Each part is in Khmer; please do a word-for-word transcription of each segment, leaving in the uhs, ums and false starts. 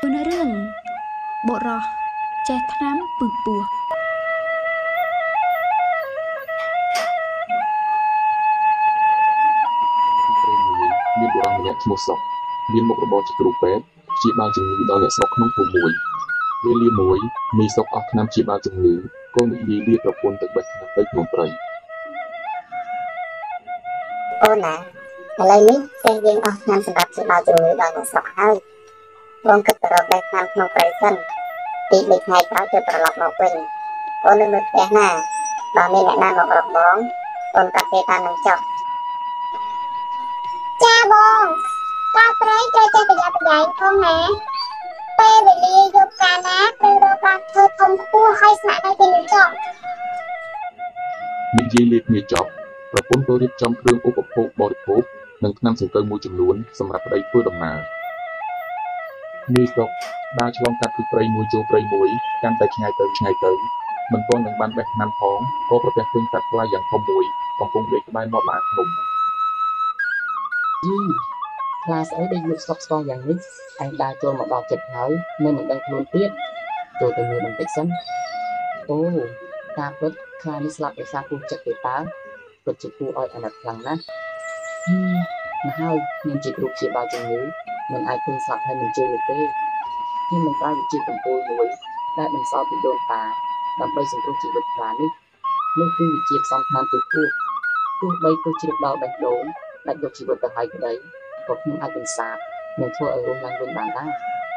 นเรื่องบุรอแจทน้ำปืปัวមានបុរសម្នាក់ឈ្មោះសុកមានមុខរបរជាគ្រូពេទ្យព្យាបាលជំងឺដល់អ្នកស្រុកក្នុងភូមិមួយវេលាមួយមីសុកអស់ថ្នាំព្យាបាលជំងឺក៏និយាយលាប្រពន្ធទៅបេះថ្នាំទៅក្នុងព្រៃអូនណាឥឡូវនេះចេះយើងអស់ថ្នាំសម្រាប់ព្យាបាលជំងឺដល់អ្នកស្រុកហើយបងគិតទៅរកបេះថ្នាំក្នុងព្រៃសិនពីរថ្ងៃក្រោយទៅត្រឡប់មកវិញអូននៅផ្ទះណាបើមានអ្នកណាមករកបងអូនកាត់គេតាមនឹងចុះចាបងកាត់ព្រៃត្រូវចេះប្រយ័ត្នប្រយែងផងណាពេលវេលាយប់កាលណាត្រូវរកបានធ្វើធំខ្ពស់ហើយស្នាក់នៅទីនោះចុះនិយាយលេបគ្នាចប់ប្រពន្ធក៏រៀបចំគ្រឿងឧបភោគបរិភោគនិងថ្នាំសង្កូវមួយចំនួនសម្រាប់ប្តីធ្វើដំណើរមីសុកដើរឆ្លងកាត់ទីព្រៃមួយចូលព្រៃមួយកាន់តែឆ្ងាយទៅឆ្ងាយទៅមិនទាន់នឹងបានបេះថ្នាំផងក៏ប្រទះឃើញសត្វខ្លាយ៉ាងធំមួយកំពុងដេកក្បែរមាត់ឡានភ្នំយីខ្លាស្អីដែលយកស្បស្បយ៉ាងនេះឯងដើរចូលមកដល់ចិត្តហើយនៅមិនដឹងខ្លួនទៀតចូលទៅមើលបន្តិចសិនអូតាមពិតខ្លានេះស្លាប់ដោយសារគូចិត្តទេតើពិតជាគួរឲ្យអាណិតខ្លាំងណាស់ហឹមមកហើយខ្ញុំជាគ្រូព្យាបាលជំងឺមិនអាចឃើញស្លាប់ហើយមិនជឿនោះទេខ្ញុំនឹងប្រើវិជាកំពូលមួយដែលបន្សល់ពីដូនតាដើម្បីសង្គ្រោះជីវិតខ្លានេះនោះគឺវិជាផ្សំថ្នាំទូពោះទោះបីទោះជ្រាបដល់បេះដូងដាច់យកជីវិតទៅហើយក្តីក៏ខ្ញុំអាចបន្សាបនិងធ្វើឲ្យរស់ឡើងវិញបានដែរ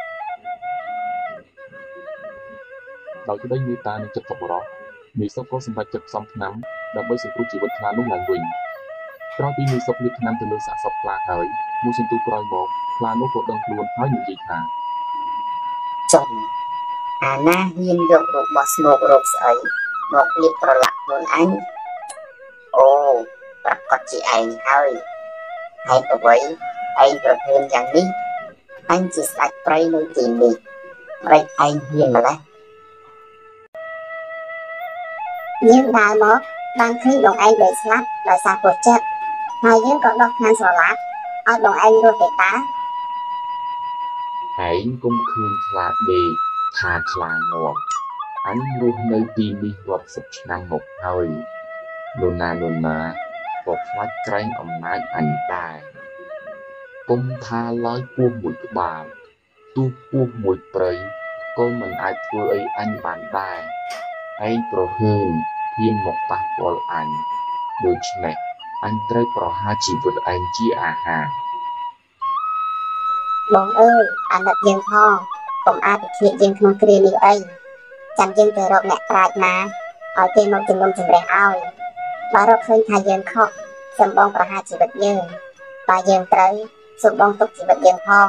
ដោយក្តីមេត្តានិងចិត្តសប្បុរសមីសុកក៏សម្រេចចិត្តផ្សំថ្នាំដើម្បីសង្គ្រោះជីវិតខ្លានោះឡើងវិញក្រោយពីមីសុកលាបថ្នាំទៅលើសាកសពខ្លាហើយមួយសន្ទុះក្រោយមកខ្លានោះក៏ដឹងខ្លួនហើយនិយាយថាចំអាណាហ៊ានយករបស់ស្មោករោគស្អីមកលាបប្រឡាក់ខ្លួនអញអូប្រកាសជាឯងហើយហេតុអ្វីឯងប្រភេទយ៉ាងនេះអញជាស្ដេចព្រៃនៅទីនេះម្ដេចឯងហ៊ានម្ល៉េះយើងដើរមកបានឃើញបងឯងដេកស្លាប់ដោយសារពោះចិត្តហើយយើងក៏ដកថ្នាំស្រឡាប់ឲ្យបងឯងរស់ទេតាឯងគុំឃើញខ្លាដេកថាខ្លាងាប់អញរស់នៅទីនេះរាប់សិបឆ្នាំមកហើយនរណានរណាក៏ខ្លាចក្រែងអំណាចអញដែរគុំថាឡើយពស់មួយក្បាលទោះពស់មួយព្រៃក៏មិនអាចធ្វើអីអញបានដែរឯងប្រហើនហ៊ានមកប៉ះពាល់អញដូច្នេះអញត្រូវប្រហារជីវិតឯងជាអាហារបងអើយអាណិតយើងផងកុំអាចពិឃាតយើងក្នុងគ្រានេះអីចាំយើងទៅរកអ្នកប្រាជ្ញណាឲ្យគេមកជំនុំជម្រះឲ្យបើរកឃើញថាយើងខុសសូមបងប្រហារជីវិតយើងបើយើងត្រូវសូមបងទុកជីវិតយើងផង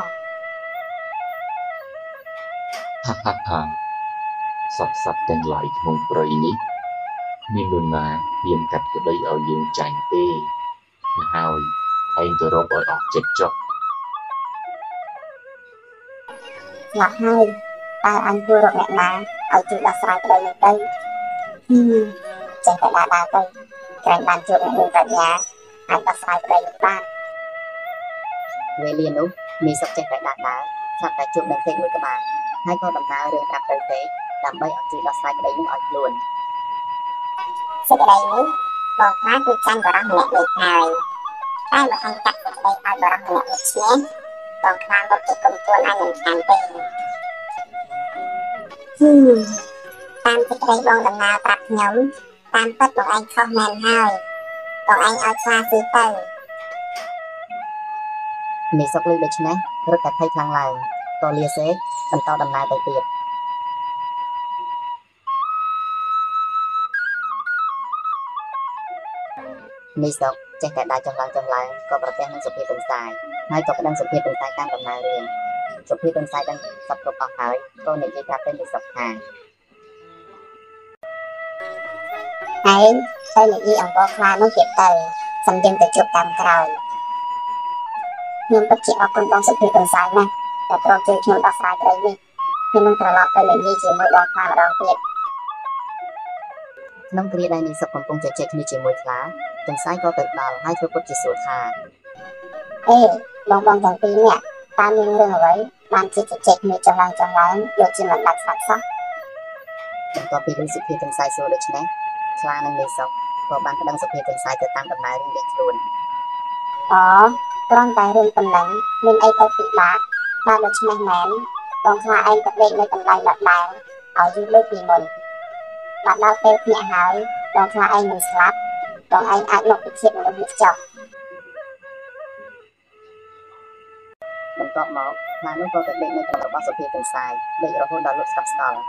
ហាហាហាសត្វសត្វទាំងឡាយក្នុងព្រៃនេះមាននរណាហ៊ានកាត់ក្តីឲ្យយើងចាញ់ទេហើយឯងទៅរកឲ្យអស់ចិត្តចុះស្លាប់ហើយតើអញគួររកអ្នកណាឲ្យជួយដោះស្រាយក្តីនេះទៅហឹមចេះតែដើរដើរទៅក្រែងបានជួបអ្នកមានប្រាជ្ញាអាចដោះស្រាយក្តីនេះបានវេលានោះមីសុកចេះតែដើរដើរស្រាប់តែជួបនឹងពេកមួយក្បាលហើយក៏ដំណើររឿងប្រាប់ទៅពេកដើម្បីឲ្យជួយដោះស្រាយក្តីនោះឲ្យខ្លួនសេចក្តីនេះបងខ្លះគឺចាញ់បរិះម្នាក់នេះហើយតែបើអញកាត់សេចក្តីឲ្យបរិះម្នាក់នេះឈ្នះបងខ្លះមកជិះគុំជួនអញមិនខានទេហឹមតាមសេចក្តីបងដំណើរប្រាប់ខ្ញុំតាមពិតបងឯងខុសមែនហើយបងឯងឲ្យខ្លាស៊ីទៅមីសុកលឺដូច្នេះរត់តែភ័យខ្លាំងឡើងក៏លាសេកបន្តដំណើរទៅទៀតមីសុកចេះតែដើរចុះឡើងចុះឡើងក៏ប្រទះនឹងសុភាទន្សាយហើយក៏ប្តឹងសុភាទន្សាយតាមដំណើររឿងសុភាទន្សាយដឹងសពគ្រប់អស់ហើយក៏និយាយប្រាប់ទៅមីសុកថាឯងទៅនិយាយអង្គខ្លានោះទៀតទៅសំយើងទៅជួបតាមក្រោយខ្ញុំពិតជាអរគុណបងសុភាទន្សាយណាស់ដែលព្រមជួយខ្ញុំដោះស្រាយក្តីនេះខ្ញុំនឹងត្រឡប់ទៅនិយាយជាមួយបងខ្លាម្ដងទៀតក្នុងគ្រាដែលមីសុកកំពុងជជែកគ្នាជាមួយខ្លាទន្សាយក៏ទៅដល់ហើយធ្វើពុតជាសួរថាអេបងបងទាំងពីរនាក់តើមានរឿងអ្វីបានជាជជែកគ្នាចំឡើងចំឡើងដូចជាមិនដាច់ស្ដាច់សោះបន្ទាប់ពីរឿងសុភាទន្សាយសួរដូច្នេះខ្លានិងមេសុកក៏បានប្តឹងសុភាទន្សាយទៅតាមដំណើររឿងរបស់ខ្លួនអូត្រង់តែរឿងប៉ុណ្ណឹងមានអីទៅពិបាកបើដូច្នេះមែនបងខ្លាឯងទៅដេកនៅកន្លែងដដែលឲ្យយូរលើពីមុនបើដល់ពេលភ្ញាក់ហើយបងខ្លាឯងមិនស្លាប់បងឯងអាចមកពិជាតិមនុស្សនេះចុះ បន្ទាប់មកខ្លានោះក៏ទៅដេកនៅក្នុងរបស់សុភាទន្សាយដេករហូតដល់លក់ស្កប់ស្កល់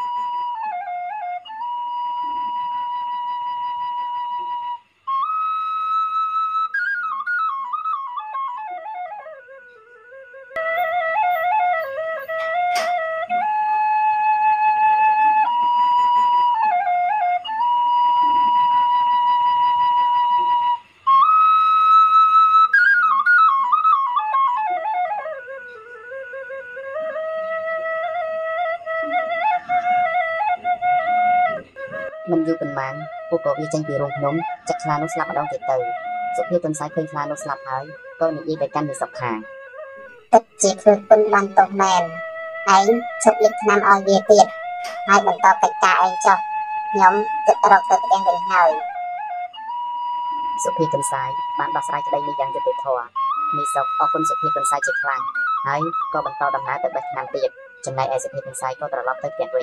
មិនយូរប៉ុន្មានពួកក៏វាចេញពីរោងភ្នំចាក់ខ្លានោះស្លាប់ម្ដងទៀតទៅសុភាទន្សាយឃើញខ្លានោះស្លាប់ហើយក៏និយាយទៅកាន់មេសុកថាទឹកជាធ្វើគុណបានតោះមែនឯងជប់លេខឆ្នាំឲ្យវាទៀតហើយបន្តកិច្ចការឯងចុះខ្ញុំទឹករកទៅផ្ទះវិញហើយសុភាទន្សាយបានដោះស្រាយក្តីនេះយ៉ាងយុត្តិធម៌មេសុកអរគុណសុភាទន្សាយជាខ្លាំងហើយក៏បន្តដំណើរទៅបេះថ្នាំទៀតចំណែកឯសុភាទន្សាយក៏ត្រឡប់ទៅផ្ទះវិញ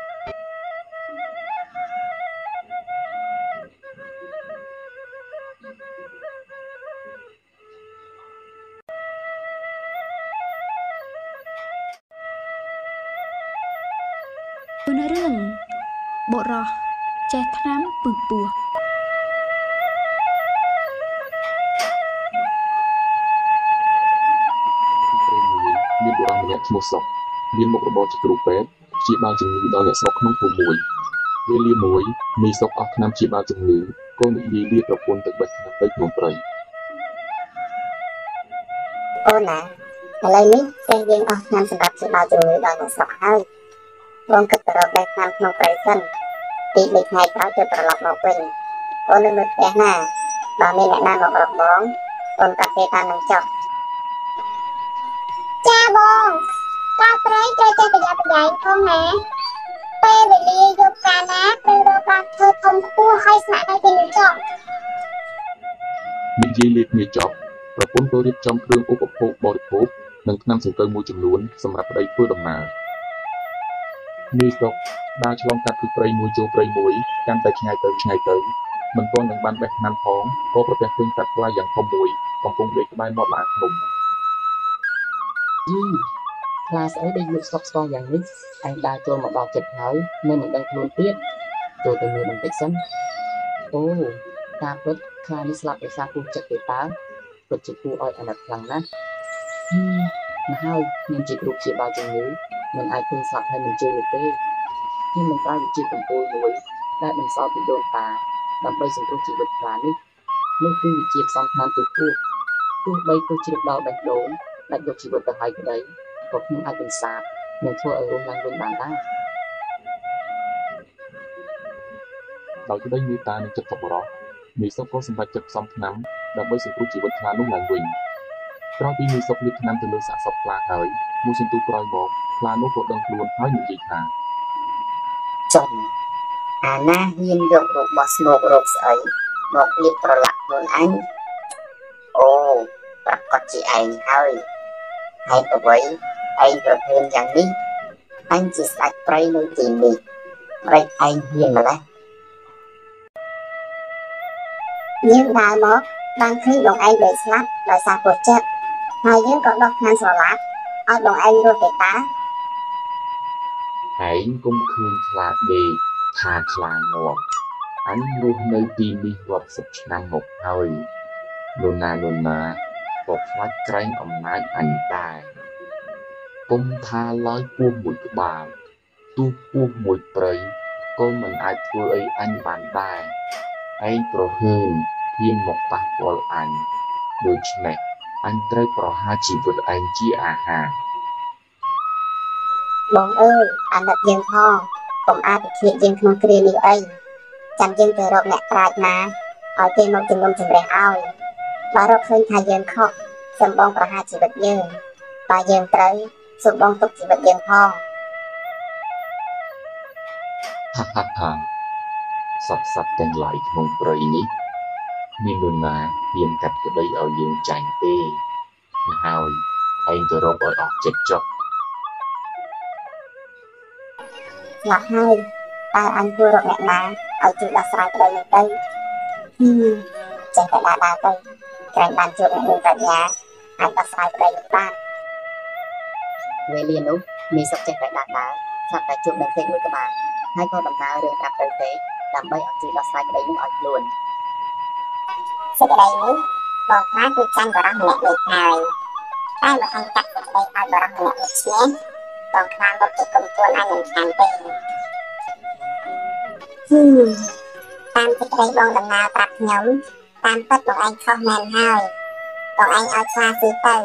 នៅរឿងបុរសចេះថ្នាំពឹសពោះមានបុរសម្នាក់ឈ្មោះសុកមានមុខរបរជាគ្រូពេទ្យព្យាបាលជំងឺដល់អ្នកស្រុកក្នុងភូមិមួយវេលាមួយមីសុកអស់ថ្នាំព្យាបាលជំងឺក៏និយាយលាប្រពន្ធទៅបេះថ្នាំទៅក្នុងព្រៃអូនណាឥឡូវនេះចេះយើងអស់ថ្នាំសម្រាប់ព្យាបាលជំងឺដល់អ្នកស្រុកហើយបងគិតទៅរកបេះថ្នាំក្នុងព្រៃសិនទីបីថ្ងៃក្រោយទៅត្រឡប់មកវិញអូននៅលើផ្ទះណាបើមានអ្នកណាមករកបងអូនកាត់គេតាមនឹងចុះ ចាបងកាលព្រៃត្រូវចេះប្រយ័ត្នប្រយែងផងណាពេលវេលាយប់កាលណាត្រូវរកបានធ្វើធំខ្ពស់ឲ្យស្នាក់នៅទីនោះចុះនិយាយលេខគ្នាចប់ប្រពន្ធក៏រៀបចំគ្រឿងឧបភោគបរិភោគនិងថ្នាំសង្កូវមួយចំនួនសម្រាប់ប្តីធ្វើដំណើរមីសុកដើរឆ្លងកាត់ពីព្រៃមួយចូលព្រៃមួយកាន់តែឆ្ងាយទៅឆ្ងាយទៅមិនទាន់នឹងបានបេះថ្នាំផងក៏ប្រទះឃើញសត្វខ្លាយ៉ាងធំមួយកំពុងដេកក្បែរមាត់ឡានភ្នំយីខ្លាស្អីដែលយកស្កប់ស្កល់យ៉ាងនេះឯងដើរចូលមកដល់ចិត្តហើយនៅមិនដឹងខ្លួនទៀតចូលទៅមើលបន្តិចសិនអូតាមពិតខ្លានេះស្លាប់ដោយសារពុះចិត្តទេតើពិតជាគួរឲ្យអាណិតខ្លាំងណាស់មកហើយខ្ញុំជាគ្រូព្យាបាលជំងឺមិនអាចឃើញស្លាប់ហើយមិនជឿទេខ្ញុំនឹងប្រើវិជាកំពូលមួយដែលបន្សល់ពីដូនតាដើម្បីសង្គ្រោះជីវិតខ្លានេះនោះគឺវិជាផ្សំថ្នាំពីពោះទោះបីពោះជ្រាបដល់បេះដូង ដាច់យកជីវិតទៅហើយក្តីក៏ខ្ញុំអាចបន្សាបនិងធ្វើឲ្យរស់ឡើងវិញបានដែរដោយក្តីមេត្តានិងចិត្តសប្បុរសមីសុកក៏សម្រេចចិត្តផ្សំថ្នាំដើម្បីសង្គ្រោះជីវិតខ្លានោះឡើងវិញក្រោយពីមីសុកលាបថ្នាំទៅលើសាកសពខ្លាហើយមួយសន្ទុះក្រោយមកខ្លានោះក៏ដឹងខ្លួនហើយនិយាយថាចំអាណាហ៊ានយករបស់ស្មោករោគស្អីមកលាបប្រឡាក់ខ្លួនអញអូប្រកាសជាឯងហើយហេតុអ្វីឯងប្រព្រឹត្តយ៉ាងនេះអញជាស្ដេចព្រៃនៅទីនេះម្ដេចឯងហ៊ានម្ល៉េះយើងដើរមកបានឃើញបងឯងដេកស្លាប់ដោយសារពោះចិត្តហើយយើងក៏ដោះថ្នាំស្រឡាក់ឲ្យបងឯងរស់ទេតាឯងកុំឃើញខ្លាដេកថាខ្លាងាប់អញរស់នៅទីនេះរាប់សិបឆ្នាំមកហើយនរណានរណាក៏ខ្លាចក្រែងអំណាចអញដែរកុំថាឡើយពស់មួយក្បាលទោះពស់មួយព្រៃក៏មិនអាចធ្វើអីអញបានដែរឯងប្រហើនហ៊ានមកប៉ះពាល់អញដូច្នេះអញត្រូវប្រហារជីវិតឯងជាអាហារបងអើយអាណិតយើងផងកុំអាចពិឃាតយើងក្នុងគ្រានេះអីចាំយើងទៅរកអ្នកប្រាជ្ញណាឲ្យគេមកជំនុំជម្រះឲ្យបើរកឃើញថាយើងខុសសូមបងប្រហារជីវិតយើងបើយើងត្រូវសុំបងទុកជីវិតយើងផងហាហាហាសត្វសត្វទាំងឡាយក្នុងព្រៃនេះមាននរណាហ៊ានកាត់ក្តីឲ្យយើងចាញ់ទេណាហើយឯងទៅរកឲ្យអស់ចិត្តចុះស្លាប់ហើយតើអញគួររកអ្នកណាឲ្យជួយដោះស្រាយក្តីនេះទៅហឹមចេះតែដើរដើរទៅក្រែងបានជួបអ្នកមានប្រាជ្ញាអាចដោះស្រាយក្តីនេះបាន វេលានោះមីសុកចេះតែដើរដើរស្រាប់តែជួបនឹងសេកមួយក្បាលហើយក៏ដំណើររឿងប្រាប់ទៅសេកដើម្បីឲ្យជួយដោះស្រាយក្តីនេះឲ្យខ្លួនសេចក្តីនេះបងថាគឺចាញ់បរោះម្នាក់នេះហើយតែបើអញកាត់សេចក្តីឲ្យបរោះម្នាក់នេះឈ្នះបងខ្លាចទៅគុំជួនអញនឹងខាងទេហឹមតាមសេចក្តីបងដំណើរប្រាប់ខ្ញុំតាមពិតបងឯងខុសមែនហើយបងឯងឲ្យខ្លាស៊ីទៅ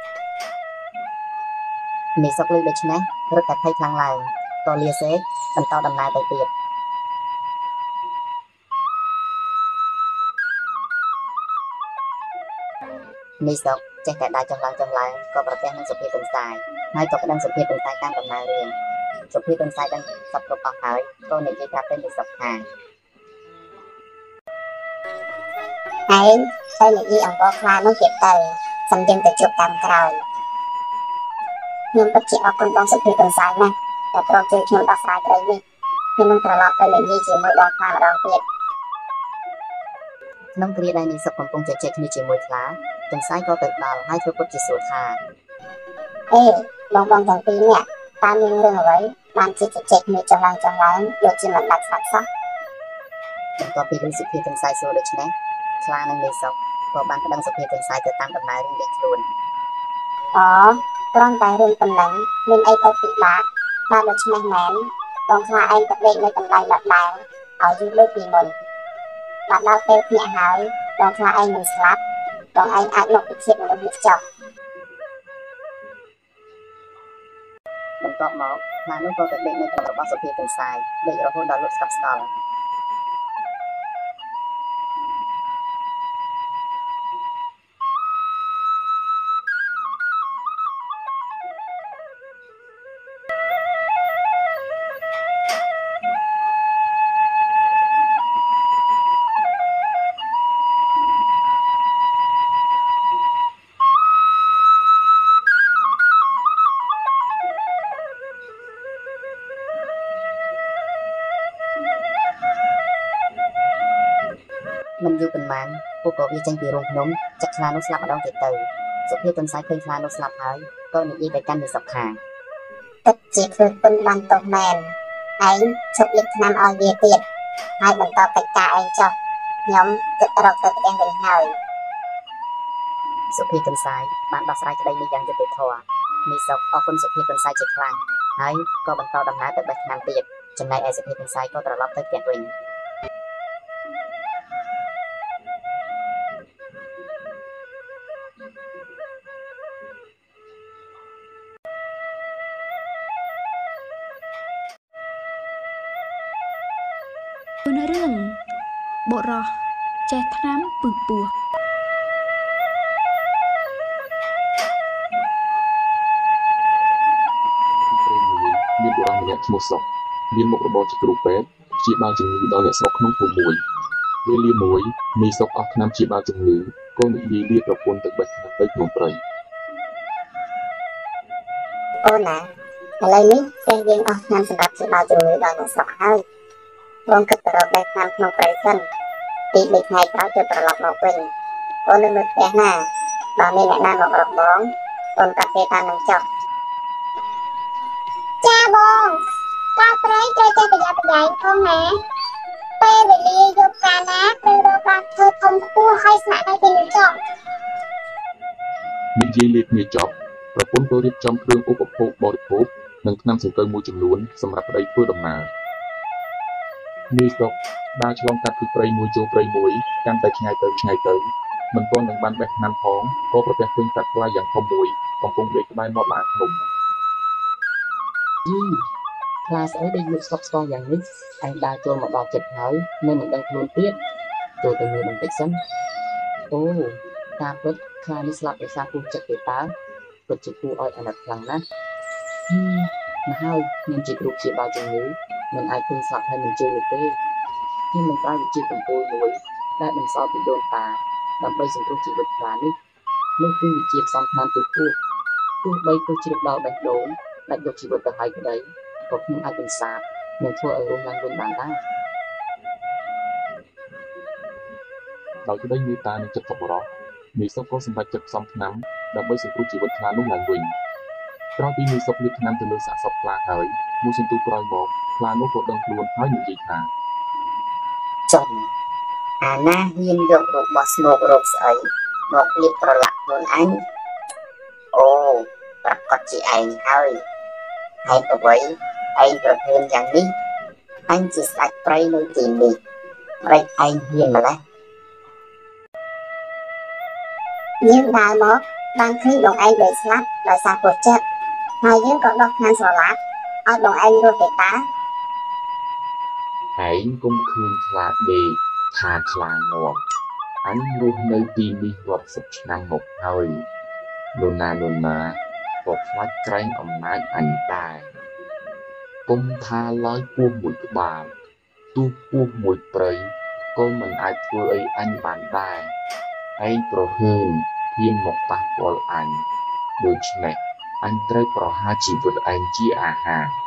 មីសុកលឺដូច្នេះរត់តែភ័យខ្លាំងឡើងក៏លាសេកបន្តដំណើរទៅទៀតមីសុកចេះតែដើរចុះឡើងចុះឡើងក៏ប្រទះនឹងសុភាទន្សាយហើយក៏ប្តឹងសុភាទន្សាយតាមដំណើររឿងសុភាទន្សាយដឹងសពគ្រប់អស់ហើយក៏និយាយប្រាប់ទៅមីសុកថាហើយទៅនិយាយអង្គខ្លានោះទៀតទៅសំយើងទៅជួបតាមក្រោយខ្ញុំពិតជាអរគុណបងសុភាទន្សាយណាស់ដែលព្រមជួយខ្ញុំដោះស្រាយក្តីនេះខ្ញុំនឹងត្រឡប់ទៅនិយាយជាមួយបងខ្លាម្ដងទៀតក្នុងគ្រាដែលមីសុកកំពុងជជែកគ្នាជាមួយខ្លាទន្សាយក៏ទៅដល់ហើយធ្វើពុតជាសួរថាអេបងបងទាំងពីរនេះតើមានរឿងអ្វីបានជជែកគ្នាចុះឡើងចុះឡើងដូចជាមិនដាច់ស្ដាប់សោះបន្ទាប់ពីឮសុភាទន្សាយសួរដូច្នេះខ្លានិងមីសុកក៏បានប្តឹងសុភាទន្សាយទៅតាមដំណើររឿងរបស់ខ្លួនអូគ្រាន់តែរឿងប៉ុណ្ណឹងមានអីទៅពិបាកបើដូច្នេះមែនបងខ្លាឯងទៅដេកនៅកន្លែងដដែលឲ្យយូរដូចពីមុនបាទដល់ពេលភ្ញាក់ហើយបងខ្លាឯងមិនស្លាប់បងឯងអាចមកពិឃាតមនុស្សនេះចុះបន្ទាប់មកខ្លានោះក៏ទៅដេកនៅក្នុងរបស់សុភាទន្សាយដេករហូតដល់លុតស្កប់ស្កល់មិនយូរប៉ុន្មានពួកក៏វាចេញពីរោងភ្នំចាក់ខ្លានោះស្លាប់ម្ដងទៀតទៅសុភាទន្សាយឃើញខ្លានោះស្លាប់ហើយក៏និយាយទៅកាន់មីសុកថាទឹកជាធ្វើគុណបានទោសមែនឯងឈប់លេខឆ្នាំឲ្យវាទៀតហើយបន្តកិច្ចការឯងចុះខ្ញុំគិតរកទៅផ្ទះវិញហើយសុភាទន្សាយបានដោះស្រាយក្តីនេះយ៉ាងយុត្តិធម៌មីសុកអរគុណសុភាទន្សាយជាខ្លាំងហើយក៏បន្តដំណើរទៅបេះឆ្នាំទៀតចំណែកឯសុភាទន្សាយក៏ត្រឡប់ទៅផ្ទះវិញរឿងបុរសចេះថ្នាំពឹសពោះមានបុរសម្នាក់ឈ្មោះសុកមានមុខរបរជាគ្រូពេទ្យព្យាបាលជំងឺដល់អ្នកស្រុកក្នុងភូមិមួយវេលាមួយមីសុកអស់ថ្នាំព្យាបាលជំងឺក៏និយាយលាប្រពន្ធទៅបេះថ្នាំទៅក្នុងព្រៃអូនណាឥឡូវនេះផ្ទះយើងអស់ថ្នាំសម្រាប់ព្យាបាលជំងឺដល់អ្នកស្រុកហើយបងគិតទៅរកបេះថ្នាំក្នុងព្រៃសិនពីរថ្ងៃក្រោយទៅត្រឡប់មកវិញអូននៅមើលផ្ទះណាបើមានអ្នកណាមករកបងអូនប្រាប់គេថានឹងចុះចាបងកាលព្រៃត្រូវចេះប្រយ័ត្នប្រយែងផងណាពេលវេលាយប់កាលណាត្រូវរកបានធ្វើធំខ្ពស់ឲ្យស្នាក់នៅទីនោះចុះនិយាយលេខគ្នាចប់ប្រពន្ធក៏រៀបចំគ្រឿងឧបភោគបរិភោគនិងថ្នាំសង្កូវមួយចំនួនសម្រាប់ប្តីធ្វើដំណើរមីសុកដើរឆ្លងកាត់ទឹកព្រៃមួយចូលព្រៃមួយកាន់តែឆ្ងាយទៅឆ្ងាយទៅមិនទាន់នឹងបានបេះថ្នាំផងក៏ប្រទះឃើញសត្វខ្លាយ៉ាងធំមួយកំពុងដេកក្បែរមាត់ឡានភ្នំយីខ្លាស្អីដែលយកស្កប់ស្កល់យ៉ាងនេះឯងដើរចូលមកដល់ចិត្តហើយនៅមិនដឹងខ្លួនទៀតចូលទៅមើលបន្តិចសិនអូតាមពិតខ្លានេះស្លាប់ដោយសារពុះចិត្តទេតើពិតជាគួរឲ្យអាណិតខ្លាំងណាស់ហឹមមកហើយខ្ញុំជាគ្រូព្យាបាលជំងឺមិនអាចឃើញស្លាប់ហើយមិនជឿនោះទេខ្ញុំនឹងប្រើវិជាកំពូលមួយដែលបន្សល់ពីដូនតាដើម្បីសង្គ្រោះជីវិតខ្លានេះនោះគឺវិជាផ្សំថ្នាំទូពោះទោះបីទោះជ្រាបដល់បេះដូងដាច់យកជីវិតទៅហើយក្តីក៏ខ្ញុំអាចបន្សាបនិងធ្វើឲ្យរស់ឡើងវិញបានដែរដោយក្តីមេត្តានិងចិត្តសប្បុរសមេសុខក៏សម្រេចចិត្តផ្សំថ្នាំដើម្បីសង្គ្រោះជីវិតខ្លានោះឡើងវិញក្រោយពីមេសុខលាបថ្នាំទៅលើសាកសពខ្លាហើយមួយសន្ទុះក្រោយមកខ្លានោះក៏ដឹងខ្លួនហើយនិយាយថាចំអាណាហ៊ានយករបស់ស្មោករោគស្អីមកលាបប្រឡាក់ខ្លួនអញអូប្រកាសជាឯងហើយហេតុអ្វីឯងប្រពើយ៉ាងនេះអញជាស្ដេចព្រៃនៅទីនេះម្រេចឯងហ៊ានម្ល៉េះយើងដើរមកបានឃើញបងឯងដេកស្លាប់ដោយសារពោះចិត្តហើយយើងក៏ដោះថ្នាំស្រឡាប់ឲ្យបងឯងរស់ទៅតាឯងគុំឃើញខ្លាដេកថាខ្លាងាប់អញរស់នៅទីនេះរាប់សិបឆ្នាំមកហើយនរណានរណាក៏ខ្លាចក្រែងអំណាចអញដែរគុំថាឡើយពស់មួយក្បាលទោះពស់មួយព្រៃក៏មិនអាចធ្វើអីអញបានដែរឯងប្រហើនហ៊ានមកប៉ះពាល់អញដូច្នេះអញត្រូវប្រហារជីវិតឯងជាអាហារ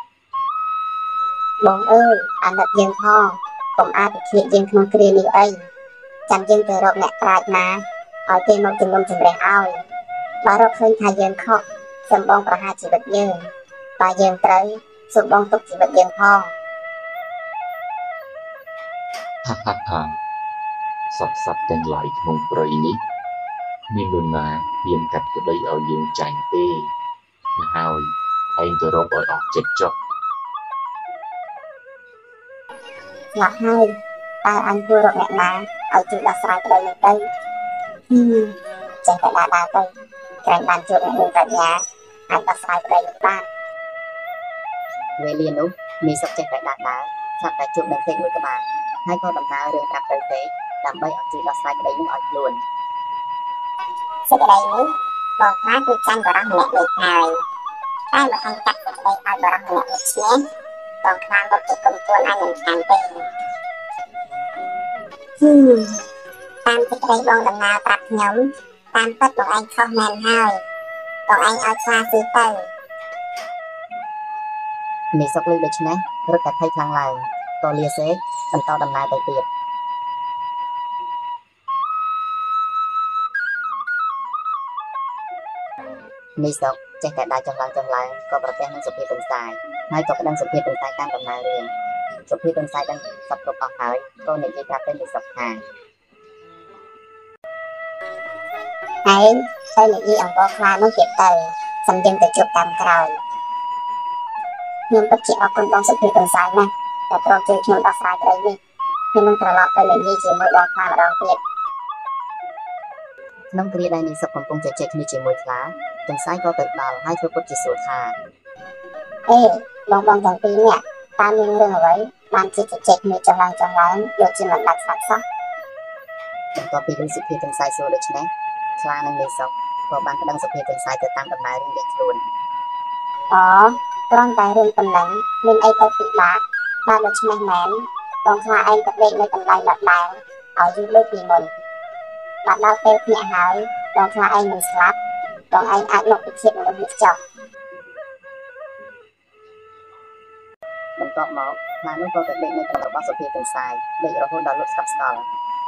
បងអើយអាណិតយើងផងកុំអាចធៀបយើងក្នុងគ្រានេះអីចាំយើងទៅរកអ្នកប្រាជ្ញណាឲ្យគេមកជំនុំជម្រះឲ្យបើរកឃើញថាយើងខុសសូមបងប្រហារជីវិតយើងបើយើងត្រូវសូមបងទុកជីវិតយើងផងហាហាហាសត្វសត្វទាំងឡាយក្នុងព្រៃនេះមាននរណាហ៊ានកាត់ក្តីឲ្យយើងចាញ់ទេហើយឯងទៅរកឲ្យអស់ចិត្តចុះស្លាប់ហើយតើអញគួររកអ្នកណាឲ្យជួយដោះស្រាយប្តីនេះទៅហឹមចេះតែដើរដើរទៅក្រែងបានជួបអ្នកមានប្រាជ្ញាអាចដោះស្រាយប្តីនេះបានវេលានោះមីសុកចេះតែដើរដើរស្រាប់តែជួបនឹងសេកមួយក្បាលហើយក៏ដំណើររឿងប្រាប់ទៅសេកដើម្បីឲ្យជួយដោះស្រាយប្តីនេះឲ្យខ្លួនសេចក្តីនេះបងខ្លាចគឺចាញ់បរិះម្នាក់នេះហើយតែបើអញកាត់សេចក្តីឲ្យបរិះម្នាក់នេះឈ្នះបងខ្លាចមកជិះគុំខ្លួនអញមិនខានទេ ហឹមតាមសេចក្តីបងដំណើរប្រាប់ខ្ញុំតាមពិតបងឯងខុសមែនហើយបងឯងឲ្យខ្លាស៊ីទៅមេសុកលឺដូច្នេះរត់តែភ័យខ្លាំងឡើងក៏លាសេកបន្តដំណើរទៅទៀតមេសុកចេះតែដើរចុះឡើងចុះឡើងក៏ប្រទះនឹងសុភាទន្សាយហើយក៏ប្តឹងសុភាទន្សាយតាមដំណើររឿងសុភាទន្សាយដឹងសពគ្រប់អស់ហើយក៏និយាយប្រាប់ទៅមេសុកថា ឯងទៅនិយាយអង្គខ្លានោះទៀតទៅសំយើងទៅជួបតាមក្រោយខ្ញុំពិតជាអរគុណបងសុភីទន្សាយណាស់ដែលព្រមជួយខ្ញុំដោះស្រាយក្តីនេះខ្ញុំនឹងត្រឡប់ទៅនិយាយជាមួយបងខ្លាម្ដងទៀតក្នុងគ្រាដែលនាងសុខកំពុងជជែកគ្នាជាមួយខ្លាទន្សាយក៏ទៅដល់ហើយធ្វើពុតជាសួរថាអេបងបងទាំងពីរនាក់តើមានរឿងអ្វីបានជជែកគ្នាចុះឡើងចុះឡើងដូចជាមិនដាច់ស្រាច់សោះបន្ទាប់ពីរឿងសុភីទន្សាយសួរដូច្នេះ ខ្លានិងមេសុកក៏បានប្តឹងសុភាទន្សាយទៅតាមដំណើររឿងរបស់ខ្លួនអូគ្រាន់តែរឿងប៉ុណ្ណឹងមានអីទៅពិបាកបើដូច្នេះមែនបងខ្លាឯងក៏ដេកនៅកន្លែងដដែលឲ្យយូរដូចពីមុនបើដល់ពេលភ្ញាក់ហើយបងខ្លាឯងមិនស្លាប់បងឯងអាចមកពិភាក្សាមនុស្សនេះចុះបន្ទាប់មកខ្លានោះក៏ទៅដេកនៅក្នុងរបស់សុភាទន្សាយដេករហូតដល់លក់ស្កប់ស្កល់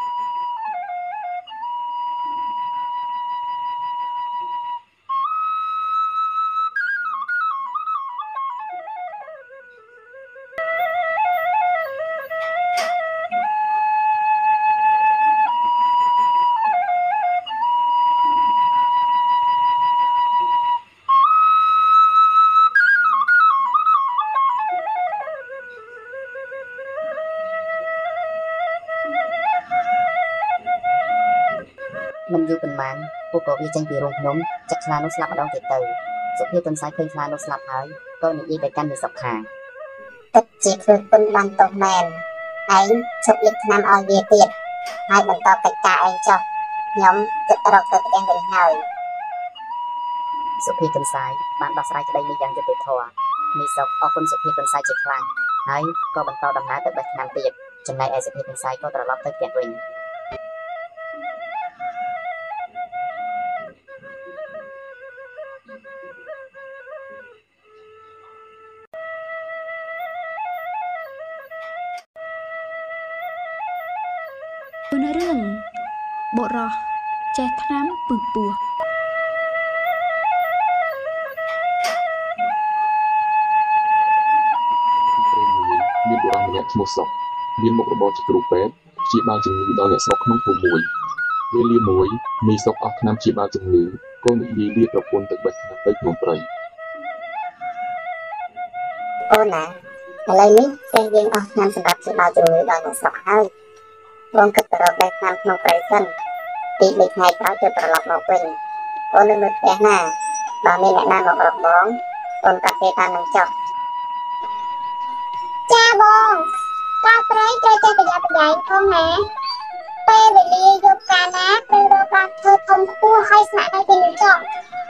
មិនយូរប៉ុន្មានពួកក៏វាចេញពីរោងភ្នំចាក់ខ្លានោះស្លាប់ម្ដងទៀតទៅសុភាទន្សាយឃើញខ្លានោះស្លាប់ហើយក៏និយាយទៅកាន់មេសុខថាទឹកជាធ្វើគុណបានទោសមែនឯងឈប់លាបថ្នាំឲ្យវាទៀតហើយបន្តកិច្ចការឯងចុះខ្ញុំគិតរកទៅផ្ទះវិញហើយសុភាទន្សាយបានដោះស្រាយក្តីនេះយ៉ាងយុត្តិធម៌មីសុកអរគុណសុភាទន្សាយជាខ្លាំងហើយក៏បន្តដំណើរទៅបេះថ្នាំទៀតចំណែកឯសុភាទន្សាយក៏ត្រឡប់ទៅផ្ទះវិញរឿងបុរសចេះថ្នាំពឹសពោះមានបុរសម្នាក់ឈ្មោះសុកមានមុខរបរជាគ្រូពេទ្យព្យាបាលជំងឺដល់អ្នកស្រុកក្នុងភូមិមួយវេលាមួយមីសុកអស់ថ្នាំព្យាបាលជំងឺក៏និយាយលាប្រពន្ធទៅបេះថ្នាំទៅក្នុងព្រៃអូនណាឥឡូវនេះតែយើងអស់ថ្នាំសម្រាប់ព្យាបាលជំងឺដល់អ្នកស្រុកហើយបងគិតទៅរកបេះថ្នាំក្នុងព្រៃសិនពីរថ្ងៃក្រោយទៅត្រឡប់មកវិញអូននៅផ្ទះណាបើមានអ្នកណាមករកបងអូនកាត់គេតាមនឹងចុះចាបងកាត់ព្រៃត្រូវចេះប្រយ័ត្នប្រយែងផងណាពេលវេលាយប់កាលណាត្រូវរកបានធ្វើធំខ្ពស់ហើយស្នាក់នៅទីនោះចុះ